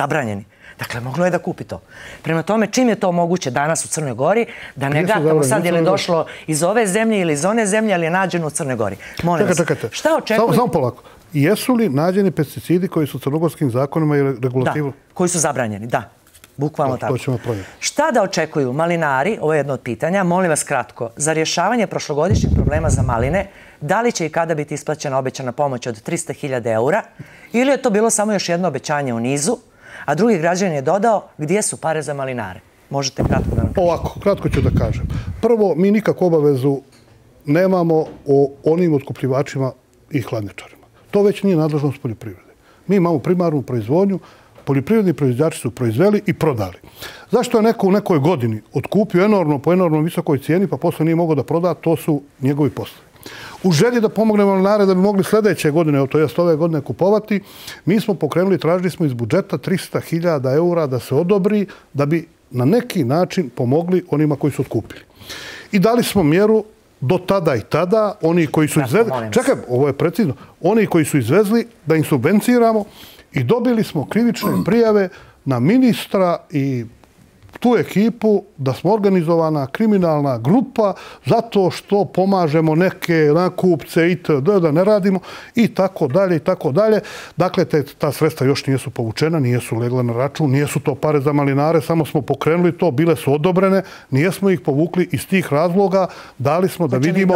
Dakle, moglo je da kupi to. Prema tome, čim je to moguće danas u Crnoj Gori, da ne gatamo sad je li došlo iz ove zemlje ili iz one zemlje, ali je nađeno u Crnoj Gori. Molim vas, šta očekujete? Samo polako. Jesu li nađeni pesticidi koji su u crnogorskim zakonima i regulativu? Da, koji su zabranjeni, da. Bukvalno tako. To ćemo provjeriti. Šta da očekuju malinari, ovo je jedno od pitanja, molim vas kratko, za rješavanje prošlogodišnjih problema za maline, da li će i kada biti isplaćena obećana pomoć od 300.000 eura, ili je to bilo samo još jedno obećanje u nizu, a drugi građanin je dodao gdje su pare za malinare? možete kratko da nam kažete. Ovako, kratko ću da kažem. Prvo, mi nikakvu obavezu nemamo o onim otkupljivačima i hladnjačarima. To već nije nadležnost poljoprivrede. Mi imamo primarnu proizvodnju, poljoprivredni proizvođači su proizveli i prodali. Zašto je neko u nekoj godini otkupio enormno po enormno visokoj cijeni pa posle nije mogao da proda, to su njegovi poslovi. U želji da pomognemo malinare da bi mogli sljedeće godine, to jest ove godine, kupovati, mi smo pokrenuli, tražili smo iz budžeta 300.000 eura da se odobri da bi na neki način pomogli onima koji su otkupili. I dali smo mjeru do tada i tada, oni koji su izvezli, čekaj, ovo je precizno, oni koji su izvezli da im subvenciramo i dobili smo krivične prijave na ministra i tu ekipu da smo organizovana kriminalna grupa zato što pomažemo neke nakupce itd. Da ne radimo i tako dalje i tako dalje. Dakle, ta sredstva još nisu povučena, nijesu legla na račun, nijesu to pare za malinare, samo smo pokrenuli to, bile su odobrene, nijesmo ih povukli iz tih razloga, dali smo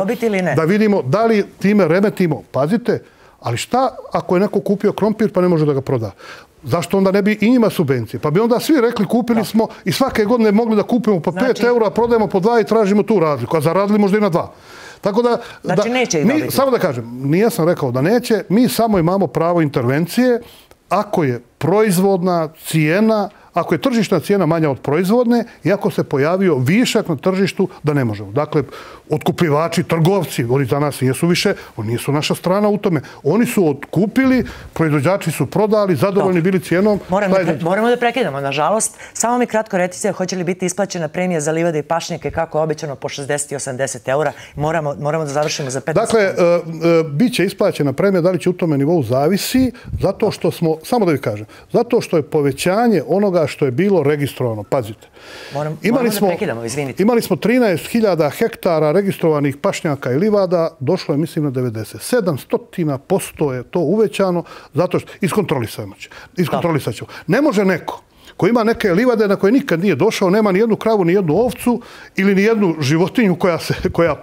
da vidimo da li time remetimo. Pazite, ali šta ako je neko kupio krompir pa ne može da ga proda? Zašto onda ne bi i njima subvencije? Pa bi onda svi rekli kupili smo i svake godine mogli da kupimo po 5 eura, prodajemo po 2 i tražimo tu razliku, a zaradili možda i na 2. Tako da, znači neće ih dobiti. Samo da kažem, nijesam rekao da neće, mi samo imamo pravo intervencije ako je proizvodna cijena, ako je tržišna cijena manja od proizvodne i ako se pojavio višak na tržištu da ne možemo. Dakle, otkupljivači, trgovci, oni za nas nisu više, oni nisu naša strana u tome. Oni su otkupili, proizvođači su prodali, zadovoljni bili cijenom. Moramo da prekidamo, nažalost. Samo mi kratko recite, hoće li biti isplaćena premija za livade i pašnjake kako je obećano po 60 i 80 eura? Moramo da završimo za 15. Dakle, bit će isplaćena premija, da li će u tome nivou zavisi, zato što smo, samo da vi kažem, zato što je povećanje onoga što je bilo registrovano. Pazite. Moramo da prekidamo, izvinite. Imali smo 13.000 hektara registrovanih pašnjaka i livada, došlo je, mislim, na 90. 700% je to uvećano, zato što iskontrolisat ćemo. Ne može neko koji ima neke livade na koje nikad nije došao, nema ni jednu kravu, ni jednu ovcu ili ni jednu životinju koja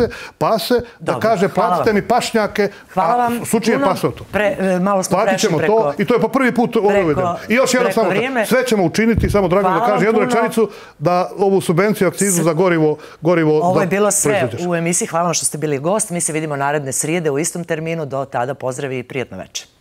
pase, da kaže platite mi pašnjake, a sučije pase to. Malo smo prešli preko... to i to je po prvi put uvedeno. I još jedno samo, sve ćemo učiniti, samo drago da kaže jednu rečenicu, da ovu subvenciju akcizu za gorivo... Ovo je bilo sve u emisiji. Hvala vam što ste bili gost. Mi se vidimo naredne srijede u istom terminu. Do tada pozdravi i prijatno večer.